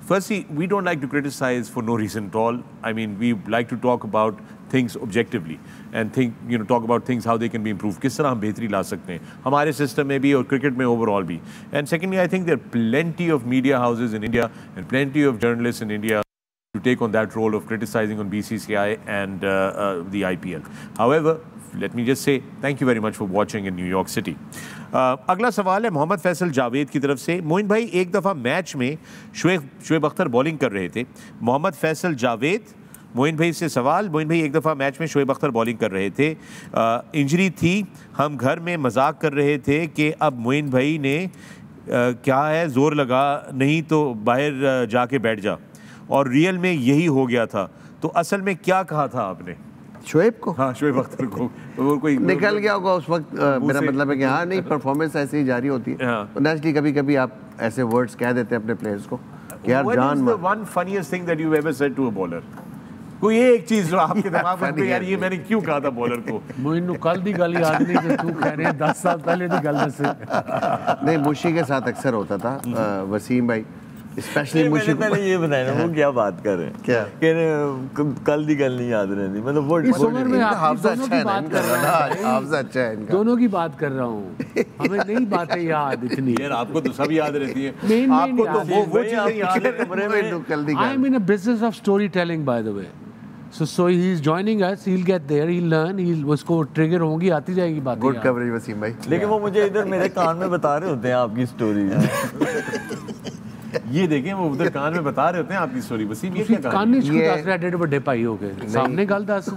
Firstly, we don't like to criticize for no reason at all. I mean, we like to talk about things objectively and think, you know, talk about things how they can be improved. किस तरह हम बेहतरी ला सकते हैं हमारे system में भी और क्रिकेट में ओवरऑल भी. And secondly, I think there are plenty of media houses in India and plenty of journalists in India to take on that role of criticizing on B C C I and uh, uh, the I P L. However, let me just say thank you very much for watching in New York City. Uh, अगला सवाल है मोहम्मद फैसल जावेद की तरफ से. मोइन भाई, एक दफ़ा match में शुएब शुएब अख्तर बॉलिंग कर रहे थे. मोहम्मद फैसल जावेद मोइन भाई से सवाल. मोइन भाई, एक दफ़ा मैच में शुएब अख्तर बॉलिंग कर रहे थे, इंजरी थी, हम घर में मजाक कर रहे थे कि अब मोइन भाई ने आ, क्या है जोर लगा नहीं तो बाहर जाके बैठ जा, और रियल में यही हो गया था. तो असल में क्या कहा था आपने शोएब को? हाँ, शोएब अख्तर को. तो कोई निकल गया होगा उस वक्त. मेरा मतलब है कि हाँ, नहीं, परफॉर्मेंस ऐसे ही जारी होती है. हाँ. तो नेचुरली कभी कभी आप ऐसे वर्ड्स कह देते हैं अपने प्लेयर्स को कि यार जान मत. One funniest thing that you ever said to a bowler. कोई एक चीज जो आपके दिमाग में यार ये मैंने क्यों कहा था बॉलर को. मोइन कल दी गल याद नहीं कि तू कह रहे हैं दस साल पहले दी गल से. नहीं, मुशी के साथ अक्सर होता था. वसीम भाई स्पेशली मुशी को पहले ये बताया ना वो क्या बात कर रहे हैं, क्या कह रहे हैं कल दी गल नहीं याद रहती, मतलब वो इस उम्र में आप हाफजा दोनों अच्छा की है बात कर रहा ना, हूँ, हाफजा अच्छा है इनका. दोनों की बात कर रहा हूँ. हमें नहीं बातें याद इतनी. यार आपको तो सब याद रहती है. मेन मेन आपको तो याद वो है. वो चीजें याद है कमरे में. कल दी I am in a business of storytelling, by the way. So so he is joining us. He'll get there. He'll learn. He'll उसको ट्रिगर होंगी, आती जाएगी बातें. गुड कवरेज वसीम भाई. लेकिन वो मुझे इधर मेरे कान में बता रहे होते हैं आपकी स्टोरी. ये देखें वो उधर कान में बता रहे होते हैं आपकी स्टोरी. वसीम ये क्या कान कहानी नहीं छूटा रहा डेढ़ बड़े पाई हो गए सामने गल दस.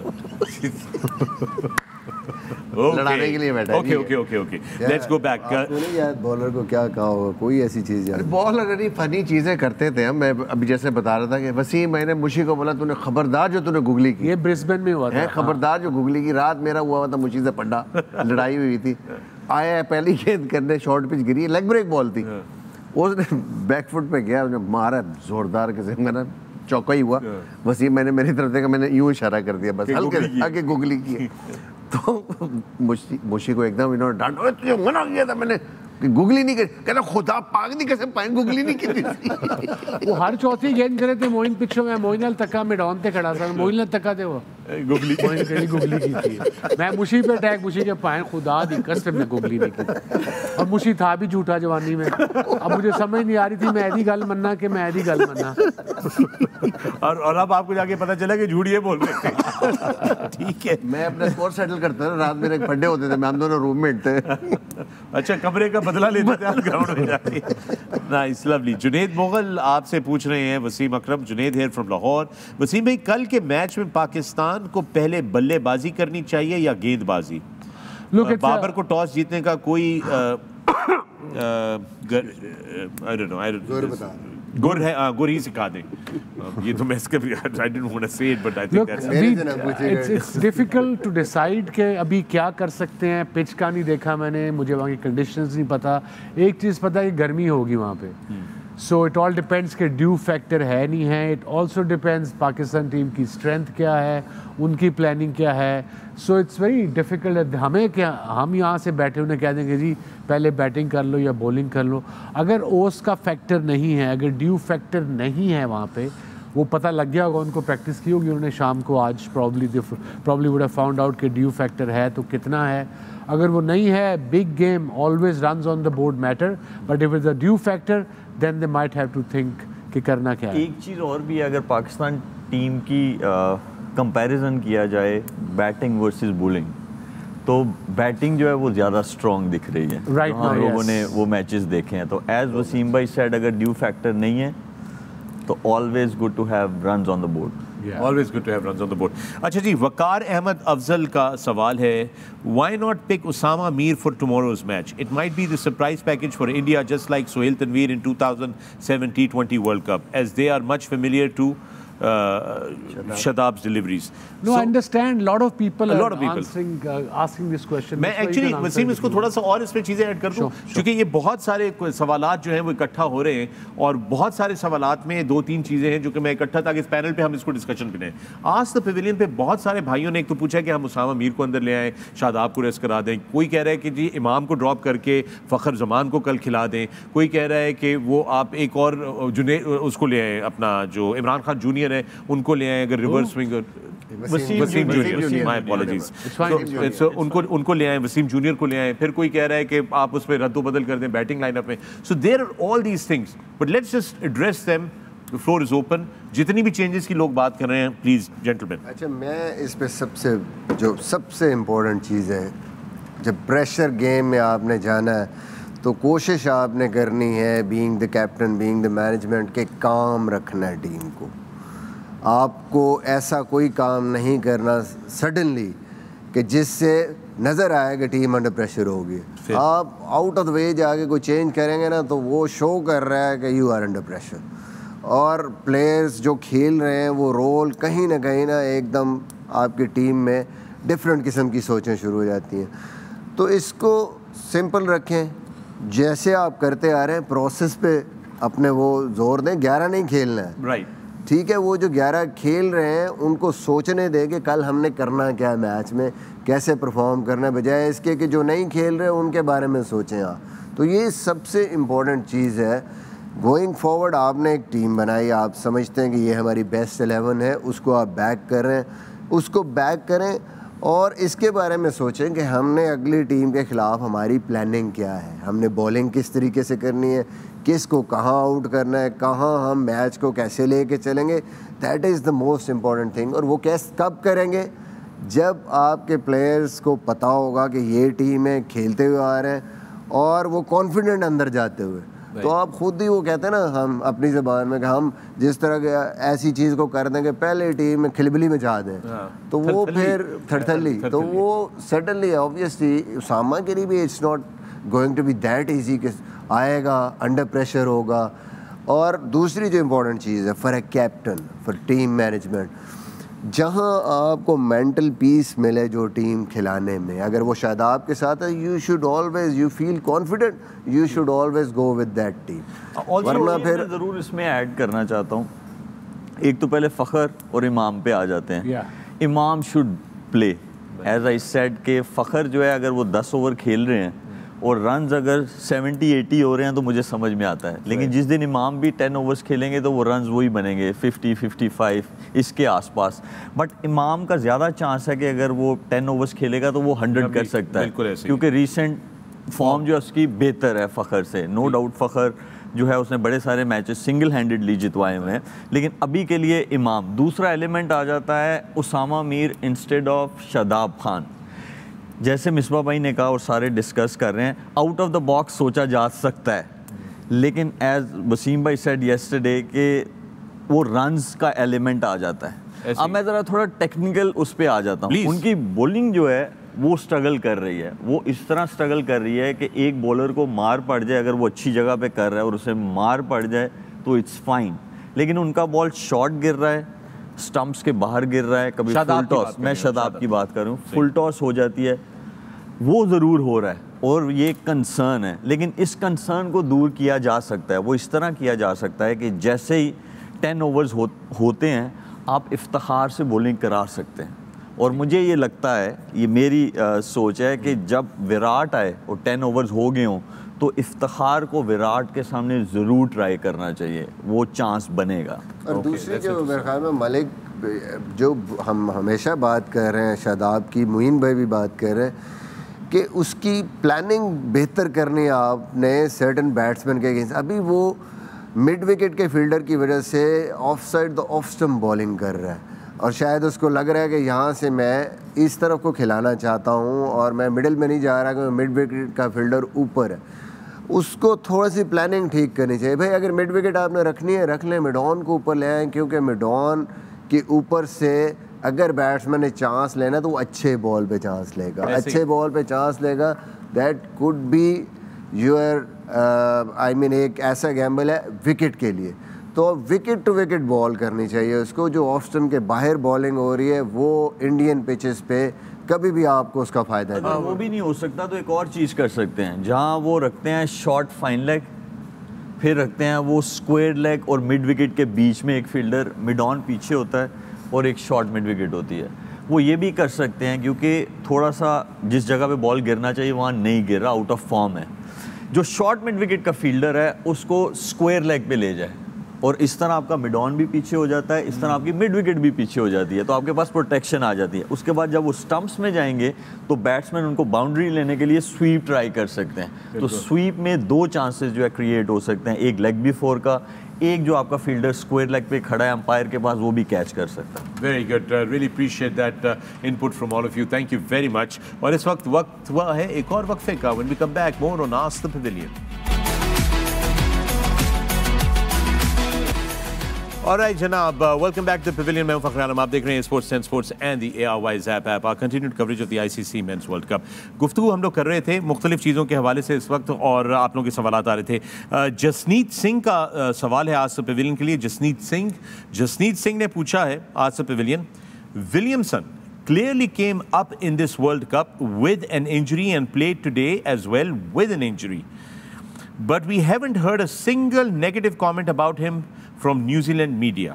लड़ाने के लिए बैठा है. Okay okay okay okay let's go back. आपको नहीं याद बॉलर को क्या कहा होगा, कोई ऐसी चीज़ याद? बॉल अगर नहीं फनी चीज़ें करते थे हम. मैं अभी जैसे बता रहा था कि वसीम, मैंने मुशी को बोला तूने खबरदार जो तूने गुगली की ये ब्रिस्बेन में हुआ है, था. खबरदार जो गुगली की. रात मेरा हुआ हुआ था मुशी से पड्डा, लड़ाई हुई थी. आया पहली गेंद करने, शॉर्ट पिच गिरी, लेग ब्रेक बॉल थी. उसने बैक फुट पे गया, उसने मारा जोरदार किसी में ना, चौका ही हुआ. वसीम मैंने मेरी तरफ देखा, मैंने यूं इशारा कर दिया बस, हल्के आगे गुगली की. तो मुशी मुशी को एकदम इन्होंने डांटा, तुझे मना किया था मैंने कि गुगली नहीं करी. कहता खुदा पाक दी कसम पाए गुगली नहीं की थी. वो हर चौथी गेंद करे थे. मोइन पिछो में मोइन अल तका में डाउन ते खड़ा था. मोइन अल तका थे वो गुगली मोइन कड़ी गुगली की थी. मैं मुशी पे अटैक मुशी के पाए, खुदा दी कसम में गुगली नहीं की. और मुशी था भी झूठा जवानी में. अब मुझे समझ नहीं आ रही थी मैं ऐदी गल मन्ना कि मैं ऐदी गल मन्ना. और और अब आपको जाके पता चला कि झूठ ये बोल रहे थे. ठीक है. मैं अपना स्कोर सेटल करता था. रात मेरे फड्डे होते थे, मैं हम दोनों रूममेट थे. अच्छा, कमरे का बदला लेते थे आप ग्राउंड में जाके. Nice, lovely. जुनेद मुगल आपसे पूछ रहे हैं. Wasim Akram, Junaid here from Lahore. वसीम भाई, कल के मैच में पाकिस्तान को पहले बल्लेबाजी करनी चाहिए या गेंदबाजी? बाबर को टॉस जीतने का कोई I don't know I don't गुर है. गुर ही सिखा दें. ये तो मैं इसके I don't want to say it but I think that's it's it's difficult to decide कि अभी क्या कर सकते हैं. पिच का नहीं देखा मैंने, मुझे वहाँ की कंडीशंस नहीं पता. एक चीज़ पता है कि गर्मी होगी वहाँ पे. सो इट ऑल डिपेंड्स कि ड्यू फैक्टर है नहीं है. It also depends Pakistan team की स्ट्रेंथ क्या है, उनकी प्लानिंग क्या है. So it's very difficult. हमें क्या, हम यहाँ से बैठे उन्हें कह देंगे जी पहले बैटिंग कर लो या बॉलिंग कर लो. अगर ओस का फैक्टर नहीं है, अगर ड्यू फैक्टर नहीं है वहाँ पे, वो पता लग गया होगा, उनको प्रैक्टिस की होगी उन्होंने शाम को. आज probably probably would have found out कि ड्यू फैक्टर है तो कितना है. अगर वो नहीं है, big game always runs on the board matter. But if is a due factor then they might have to think कि करना क्या है. एक चीज़ और भी है, अगर पाकिस्तान टीम की कंपैरिजन किया जाए बैटिंग वर्सेस बॉलिंग, तो बैटिंग जो है वो ज़्यादा स्ट्रॉन्ग दिख रही है. Right now, हम लोगों yes. ने वो मैचेस देखे हैं. तो एज वसीम भाई सेड, अगर ड्यू फैक्टर नहीं है तो always good to have runs on the board. Always good to have runs on the board. अच्छा जी, वकार अहमद अफजल का सवाल है. Why not pick Usama Mir for tomorrow's match? It might be the surprise package for India, just like Sohail Tanveer in two thousand seven T twenty World Cup, as they are much familiar to uh, Shadab's deliveries. No, So- I understand. Lot of people A are lot of people. answering, uh, asking this question. मैं That's why you actually can answer Wasim it इसको if you थोड़ा want. सा और इसमें चीज़ें add कर दूं Sure, sure. क्योंकि ये बहुत सारे सवालात जो हैं वो इकट्ठा हो रहे हैं और बहुत सारे सवालात में दो तीन चीज़ें हैं जो कि मैं इकट्ठा ताकि इस पैनल पे हम इसको डिस्कशन करें। आज द पेविलियन पे बहुत सारे भाइयों ने एक तो पूछा कि हम उसामा मीर को अंदर ले आएँ, शादाब को रेस्ट करा दें, कोई कह रहा है कि जी इमाम को ड्रॉप करके फ़खर जमान को कल खिला दें, कोई कह रहा है कि वो आप एक और जुने उसको ले आएँ, अपना जो इमरान खान जूनियर है उनको ले आएँ, अगर reverse swinger Wasim Wasim junior. Junior, my apologies, It's fine. So उनको उनको ले आए, वसीम जूनियर को ले आए, फिर कोई कह रहा है कि आप उस पर रद्द बदल कर दें बैटिंग लाइनअप में। So there are all these things but let's just address them, the floor is open. जितनी भी चेंजेस की लोग बात कर रहे हैं प्लीज जेंटलमैन। अच्छा, मैं इस पे सबसे जो सबसे इम्पोर्टेंट चीज़ है, जब प्रेशर गेम में आपने जाना है तो कोशिश आपने करनी है being the captain, being the management के काम रखना है टीम को। आपको ऐसा कोई काम नहीं करना सडनली कि जिससे नज़र आए कि टीम अंडर प्रेशर होगी। आप आउट ऑफ द वे जाके कोई चेंज करेंगे ना तो वो शो कर रहा है कि यू आर अंडर प्रेशर, और प्लेयर्स जो खेल रहे हैं वो रोल कहीं ना कहीं ना एकदम आपकी टीम में डिफरेंट किस्म की सोचें शुरू हो जाती हैं। तो इसको सिंपल रखें, जैसे आप करते आ रहे हैं प्रोसेस पे अपने वो जोर दें। ग्यारह नहीं खेलना है, राइट, ठीक है। वो जो ग्यारह खेल रहे हैं उनको सोचने दें कि कल हमने करना क्या है मैच में, कैसे परफॉर्म करना है, बजाय इसके कि जो नहीं खेल रहे उनके बारे में सोचें आप। तो ये सबसे इम्पोर्टेंट चीज़ है। गोइंग फॉरवर्ड आपने एक टीम बनाई, आप समझते हैं कि ये हमारी बेस्ट एलेवन है, उसको आप बैक करें, उसको बैक करें और इसके बारे में सोचें कि हमने अगली टीम के ख़िलाफ़ हमारी प्लानिंग क्या है, हमने बॉलिंग किस तरीके से करनी है, किस को कहाँ आउट करना है, कहाँ हम मैच को कैसे लेके चलेंगे। That is the most important thing. और वो कैस कब करेंगे, जब आपके प्लेयर्स को पता होगा कि ये टीम है, खेलते हुए आ रहे हैं और वो कॉन्फिडेंट अंदर जाते हुए। तो आप खुद ही वो कहते हैं ना, हम अपनी ज़बान में कि हम जिस तरह के ऐसी चीज़ को कर देंगे पहले टीम में खिलबिली में जा दें, तो वो फिर थरथली, तो वो सडनली ऑब्वियसली उसामा के लिए भी it's not going to be that easy कि आएगा, अंडर प्रेशर होगा। और दूसरी जो इम्पोर्टेंट चीज़ है for a captain, for team management, जहाँ आपको मेंटल पीस मिले जो टीम खिलाने में, अगर वो शादाब के साथ है, you should always, you feel confident, you should always go with that team. वरना फिर मैं ज़रूर इसमें ऐड करना चाहता हूँ, एक तो पहले फ़खर और इमाम पे आ जाते हैं। Yeah. Imam should play as I said के फ़खर जो है अगर वो दस ओवर खेल रहे हैं और रन्स अगर सेवेंटी एटी हो रहे हैं तो मुझे समझ में आता है, लेकिन जिस दिन इमाम भी टेन ओवर्स खेलेंगे तो वो रन्स वही बनेंगे फिफ्टी फिफ्टी फाइव इसके आसपास। बट इमाम का ज़्यादा चांस है कि अगर वो टेन ओवर्स खेलेगा तो वो हंड्रेड कर सकता है, क्योंकि रिसेंट फॉर्म जो है उसकी बेहतर है फ़खर से। नो डाउट फ़खर जो है उसने बड़े सारे मैचेस सिंगल हैंडेडली जितवाए हुए हैं, लेकिन अभी के लिए इमाम। दूसरा एलिमेंट आ जाता है उसामा मीर इंस्टेड ऑफ शादाब खान। जैसे मिसबा भाई ने कहा और सारे डिस्कस कर रहे हैं, आउट ऑफ द बॉक्स सोचा जा सकता है, लेकिन एज वसीम भाई सेड येस्टरडे कि वो रन्स का एलिमेंट आ जाता है। अब मैं ज़रा थोड़ा टेक्निकल उस पर आ जाता हूँ। उनकी बॉलिंग जो है वो स्ट्रगल कर रही है, वो इस तरह स्ट्रगल कर रही है कि एक बॉलर को मार पड़ जाए, अगर वो अच्छी जगह पे कर रहा है और उसे मार पड़ जाए तो इट्स फाइन, लेकिन उनका बॉल शॉर्ट गिर रहा है, स्टंप्स के बाहर गिर रहा है, कभी फुल टॉस, मैं शादाब की बात कर रहा हूँ, फुल टॉस हो जाती है, वो ज़रूर हो रहा है और ये कंसर्न है। लेकिन इस कंसर्न को दूर किया जा सकता है, वो इस तरह किया जा सकता है कि जैसे ही टेन ओवर्स हो, होते हैं आप इफ्तिखार से बॉलिंग करा सकते हैं। और मुझे ये लगता है, ये मेरी आ, सोच है कि जब विराट आए और टेन ओवर्स हो गए हों तो इफ्तिखार को विराट के सामने ज़रूर ट्राई करना चाहिए, वो चांस बनेगा। और दूसरी जो मेरे ख्याल में मलिक, जो हम हमेशा बात कर रहे हैं, शादाब की, मुइन भाई भी बात कर रहे हैं कि उसकी प्लानिंग बेहतर करनी है आपने सर्टन बैट्समैन के अगेंस्ट। अभी वो मिड विकेट के फील्डर की वजह से off side the off stump bowling कर रहा है और शायद उसको लग रहा है कि यहाँ से मैं इस तरफ को खिलाना चाहता हूँ और मैं मिडिल में नहीं जा रहा कि मिड विकेट का फील्डर ऊपर है। उसको थोड़ी सी प्लानिंग ठीक करनी चाहिए। भाई अगर मिड विकेट आपने रखनी है रख लें, मिड ऑन को ऊपर ले आएँ, क्योंकि मिड ऑन के ऊपर से अगर बैट्समैन ने चांस लेना तो वो अच्छे बॉल पे चांस लेगा, अच्छे बॉल पे चांस लेगा। That could be your I mean एक ऐसा गैम्बल है विकेट के लिए। तो विकेट टू विकेट बॉल करनी चाहिए उसको। जो ऑफ स्टंप के बाहर बॉलिंग हो रही है वो इंडियन पिचेस पे कभी भी आपको उसका फ़ायदा नहीं। वो भी नहीं हो सकता तो एक और चीज़ कर सकते हैं, जहाँ वो रखते हैं शॉर्ट फाइन लेग, फिर रखते हैं वो स्क्वायर लेग और मिड विकेट के बीच में एक फील्डर मिड ऑन पीछे होता है और एक शॉर्ट मिड विकेट होती है। वो ये भी कर सकते हैं क्योंकि थोड़ा सा जिस जगह पे बॉल गिरना चाहिए वहाँ नहीं गिर रहा, आउट ऑफ फॉर्म है, जो शॉर्ट मिड विकेट का फील्डर है उसको स्क्वायर लेग पे ले जाए और इस तरह आपका मिड ऑन भी पीछे हो जाता है, इस तरह आपकी मिड विकेट भी पीछे हो जाती है, तो आपके पास प्रोटेक्शन आ जाती है। उसके बाद जब वो स्टंप्स में जाएंगे तो बैट्समैन उनको बाउंड्री लेने के लिए स्वीप ट्राई कर सकते हैं। तो स्वीप में दो चांसेस जो है क्रिएट हो सकते हैं, एक लेग बिफोर का, एक जो आपका फील्डर स्क्वायर लेग पे खड़ा है अंपायर के पास वो भी कैच कर सकता है। Very good, really appreciate that input from all of you, thank you very much. और इस वक्त वक्त हुआ है एक और वक्फे का। When we come back more on ask the pavilion. Alright जनाब, welcome back to the pavilion. मैं हूं फखर आलम, आप देख रहे हैं sports ten sports and the ARY Zap app our continued coverage of the ICC men's world cup. गुफ्तगू हम लोग कर रहे थे मुख्तलिफ चीज़ों के हवाले से इस वक्त और आप लोगों के सवाल आ रहे थे। जसनीत सिंह का सवाल है आज द पवेलियन के लिए। जसनीत सिंह जसनीत सिंह ने पूछा है आज the pavilion, Williamson clearly came up in this World Cup with an injury and played today as well with an injury. But we haven't heard a single negative comment about him from New Zealand media.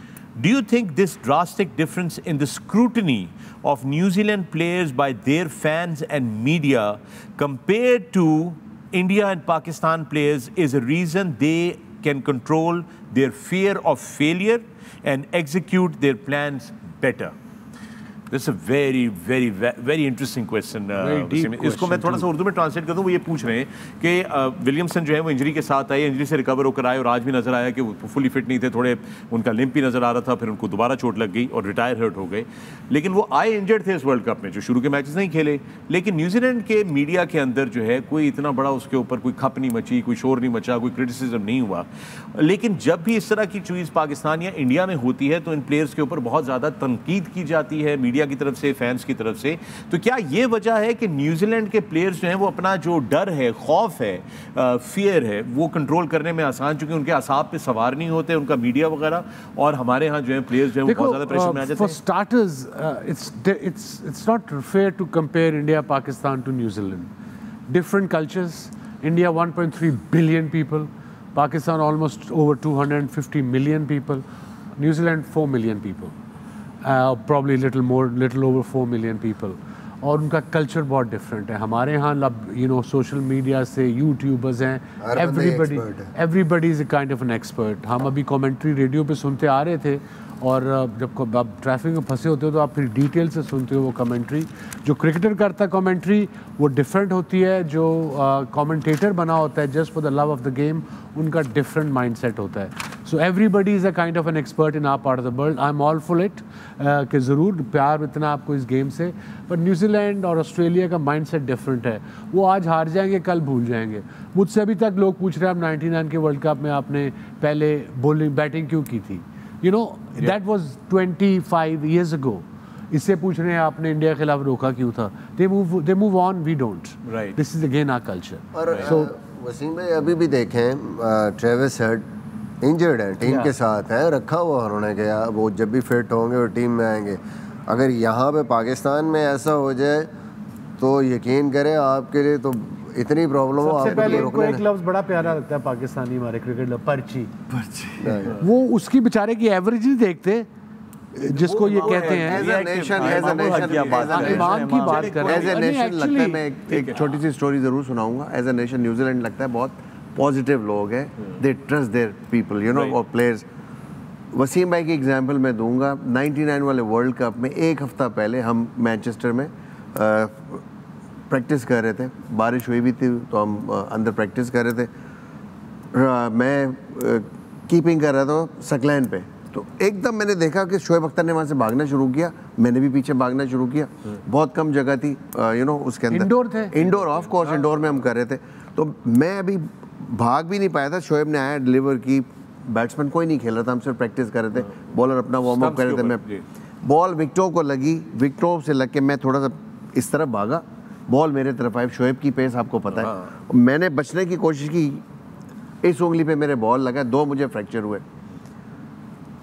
Do you think this drastic difference in the scrutiny of New Zealand players by their fans and media compared to India and Pakistan players is a reason they can control their fear of failure and execute their plans better? This is a very, very, very interesting question. इसको मैं थोड़ा सा उर्दू में translate कर दूँ। वो ये पूछ रहे हैं कि विलियमसन जो है वो इंजरी के साथ आए, इंजरी से रिकवर होकर आए और आज भी नजर आया कि वो फुली फिट नहीं थे, थोड़े उनका लिम्प भी नजर आ रहा था, फिर उनको दोबारा चोट लग गई और रिटायर हर्ट हो गए। लेकिन वो आए इंजर्ड थे इस वर्ल्ड कप में, जो शुरू के मैचेस नहीं खेले। लेकिन न्यूजीलैंड के मीडिया के अंदर जो है कोई इतना बड़ा उसके ऊपर कोई खप नहीं मची, कोई शोर नहीं मचा, कोई क्रिटिसिज्म नहीं हुआ। लेकिन जब भी इस तरह की चीज़ पाकिस्तान या इंडिया में होती है तो इन प्लेयर्स के ऊपर बहुत ज़्यादा तनकीद की जाती है मीडिया की तरफ से, फैंस की तरफ से। तो क्या ये वजह है कि न्यूजीलैंड के प्लेयर्स जो हैं वो अपना जो डर है, खौफ है, फियर है, वो कंट्रोल करने में आसान, चूंकि उनके असाब पे सवार नहीं होते उनका मीडिया वगैरह, और हमारे यहाँ जो है प्लेयर्स जो है वो बहुत ज़्यादा प्रेशर में आ जाते हैं? For starters it's it's it's not fair to compare India Pakistan to New Zealand. Different cultures. India one point three billion people, Pakistan almost over two hundred fifty million people, New Zealand four million people, uh, probably little more, little over four million people. और उनका culture बहुत different है। हमारे यहाँ you know social media से YouTubers हैं, everybody everybody is a kind of an expert. हम अभी कमेंट्री रेडियो पे सुनते आ रहे थे और जब आप ट्रैफिक में फंसे होते हो तो आप फिर डिटेल से सुनते हो वो कमेंट्री। जो क्रिकेटर करता है कमेंट्री वो डिफरेंट होती है, जो कमेंटेटर uh, बना होता है just for the love of the game उनका डिफरेंट माइंडसेट होता है। So everybody is a kind of an expert in our part of the world. I am all for it कि ज़रूर प्यार इतना आपको इस गेम से, पर न्यूजीलैंड और ऑस्ट्रेलिया का माइंडसेट डिफरेंट है। वो आज हार जाएंगे, कल भूल जाएंगे। मुझसे अभी तक लोग पूछ रहे हैं आप नाइन्टी नाइन के वर्ल्ड कप में आपने पहले बॉलिंग बैटिंग क्यों की थी? You know, yeah. that was twenty-five years ago. इससे पूछ रहे हैं आपने इंडिया के खिलाफ रोका क्यों था? They move, they move on, we don't. Right. This is again our culture. और so, वसीम भाई अभी भी देखें, ट्रेविस हेड इंजर्ड है, टीम yeah. के साथ है, रखा हुआ उन्होंने कि वो जब भी फिट होंगे वो टीम में आएंगे। अगर यहाँ पे पाकिस्तान में ऐसा हो जाए तो यकीन करें आपके लिए तो इतनी प्रॉब्लम हो। सबसे पहले इनको एक लफ्ज़ बड़ा प्यारा लगता है पाकिस्तानी हमारे क्रिकेट, पर्ची पर्ची। वो उसकी बेचारे की एवरेज नहीं देखते जिसको ये कहते हैं। As a nation as a nation की बात कर रहे हैं। एज अ नेशन लगता है, मैं एक छोटी सी स्टोरी ज़रूर सुनाऊंगा। एज अ नेशन न्यूजीलैंड लगता है बहुत पॉजिटिव लोग हैं, they trust their people you know और प्लेयर्स। वसीम भाई की एग्जांपल मैं दूंगा, नाइन्टी नाइन वाले वर्ल्ड कप में एक हफ्ता पहले हम मैनचेस्टर में प्रैक्टिस कर रहे थे, बारिश हुई भी थी तो हम अंदर प्रैक्टिस कर रहे थे। मैं कीपिंग कर रहा था सकलैन पे, तो एकदम मैंने देखा कि शोएब अख्तर ने वहाँ से भागना शुरू किया, मैंने भी पीछे भागना शुरू किया। बहुत कम जगह थी यू नो उसके अंदर, इंडोर थे, इंडोर ऑफ कोर्स इंडोर में हम कर रहे थे। तो मैं अभी भाग भी नहीं पाया था, शोएब ने आया डिलीवर की, बैट्समैन कोई नहीं खेल रहा था, हम सिर्फ प्रैक्टिस कर रहे थे, बॉलर अपना वार्म अप कर रहे थे। मैं बॉल विकेटों को लगी, विकेटों से लग के मैं थोड़ा सा इस तरफ भागा, बॉल मेरे तरफ आई। शोएब की पेस आपको पता है, मैंने बचने की कोशिश की, इस उंगली पे मेरे बॉल लगा, दो मुझे फ्रैक्चर हुए।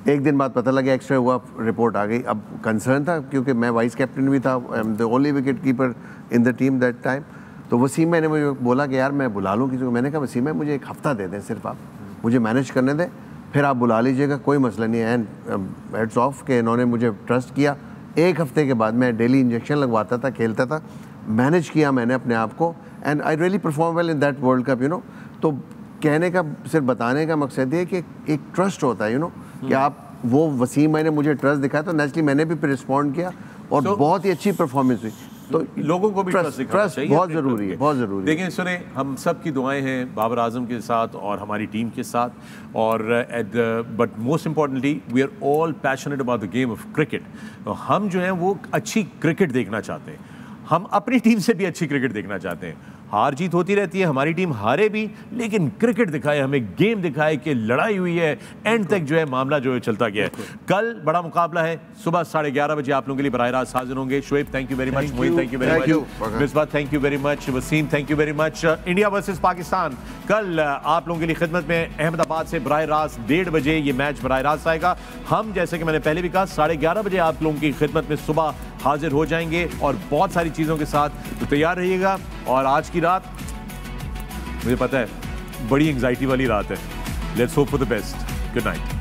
एक दिन बाद पता लगा एक्स्ट्रा हुआ, रिपोर्ट आ गई। अब कंसर्न था क्योंकि मैं वाइस कैप्टन भी था, I am the only wicket keeper in the team that time. तो वसीम मैंने मुझे बोला कि यार मैं बुला लूँ किसी को। मैंने कहा वसीम मैं मुझे एक हफ़्ता दे दें, सिर्फ आप मुझे मैनेज करने दें, फिर आप बुला लीजिएगा, कोई मसला नहीं है। एंड हेड्स ऑफ के इन्होंने मुझे ट्रस्ट किया। एक हफ्ते के बाद मैं डेली इंजेक्शन लगवाता था, खेलता था, मैनेज किया मैंने अपने आप को, and I really perform well in that world cup, you know. तो कहने का, सिर्फ बताने का मकसद ये कि एक ट्रस्ट होता है, यू नो, कि आप वो वसीम मैंने मुझे ट्रस्ट दिखाया तो नेचुरली मैंने भी फिर रिस्पॉन्ड किया और so, बहुत ही अच्छी परफॉर्मेंस हुई। तो लोगों को भी ट्रस्ट दिखाना चाहिए, बहुत ज़रूरी है, बहुत ज़रूरी है। देखिए सुने, हम सब की दुआएं हैं बाबर आजम के साथ और हमारी टीम के साथ, और but most importantly we are all passionate about the game of cricket. हम जो है वो अच्छी क्रिकेट देखना चाहते हैं, हम अपनी टीम से भी अच्छी क्रिकेट देखना चाहते हैं। हार जीत होती रहती है, हमारी टीम हारे भी, लेकिन क्रिकेट दिखाए, हमें गेम दिखाए कि लड़ाई हुई है, एंड तक जो है मामला जो है चलता गया है। कल बड़ा मुकाबला है, सुबह साढ़े ग्यारह बजे आप लोगों के लिए बराह रास्त हाजिर होंगे। Shoaib thank you very much, Mohit thank you very much, Misbah thank you very much, Wasim thank you very much. India versus Pakistan कल आप लोगों के लिए खिदमत में अहमदाबाद से बराह रास्त डेढ़ बजे ये मैच बराह रास्त आएगा। हम जैसे कि मैंने पहले भी कहा साढ़े ग्यारह बजे आप लोगों की खिदमत में सुबह हाजिर हो जाएंगे और बहुत सारी चीज़ों के साथ, तो तैयार रहिएगा। और आज की रात मुझे पता है बड़ी एंग्जाइटी वाली रात है। Let's hope for the best. Good night.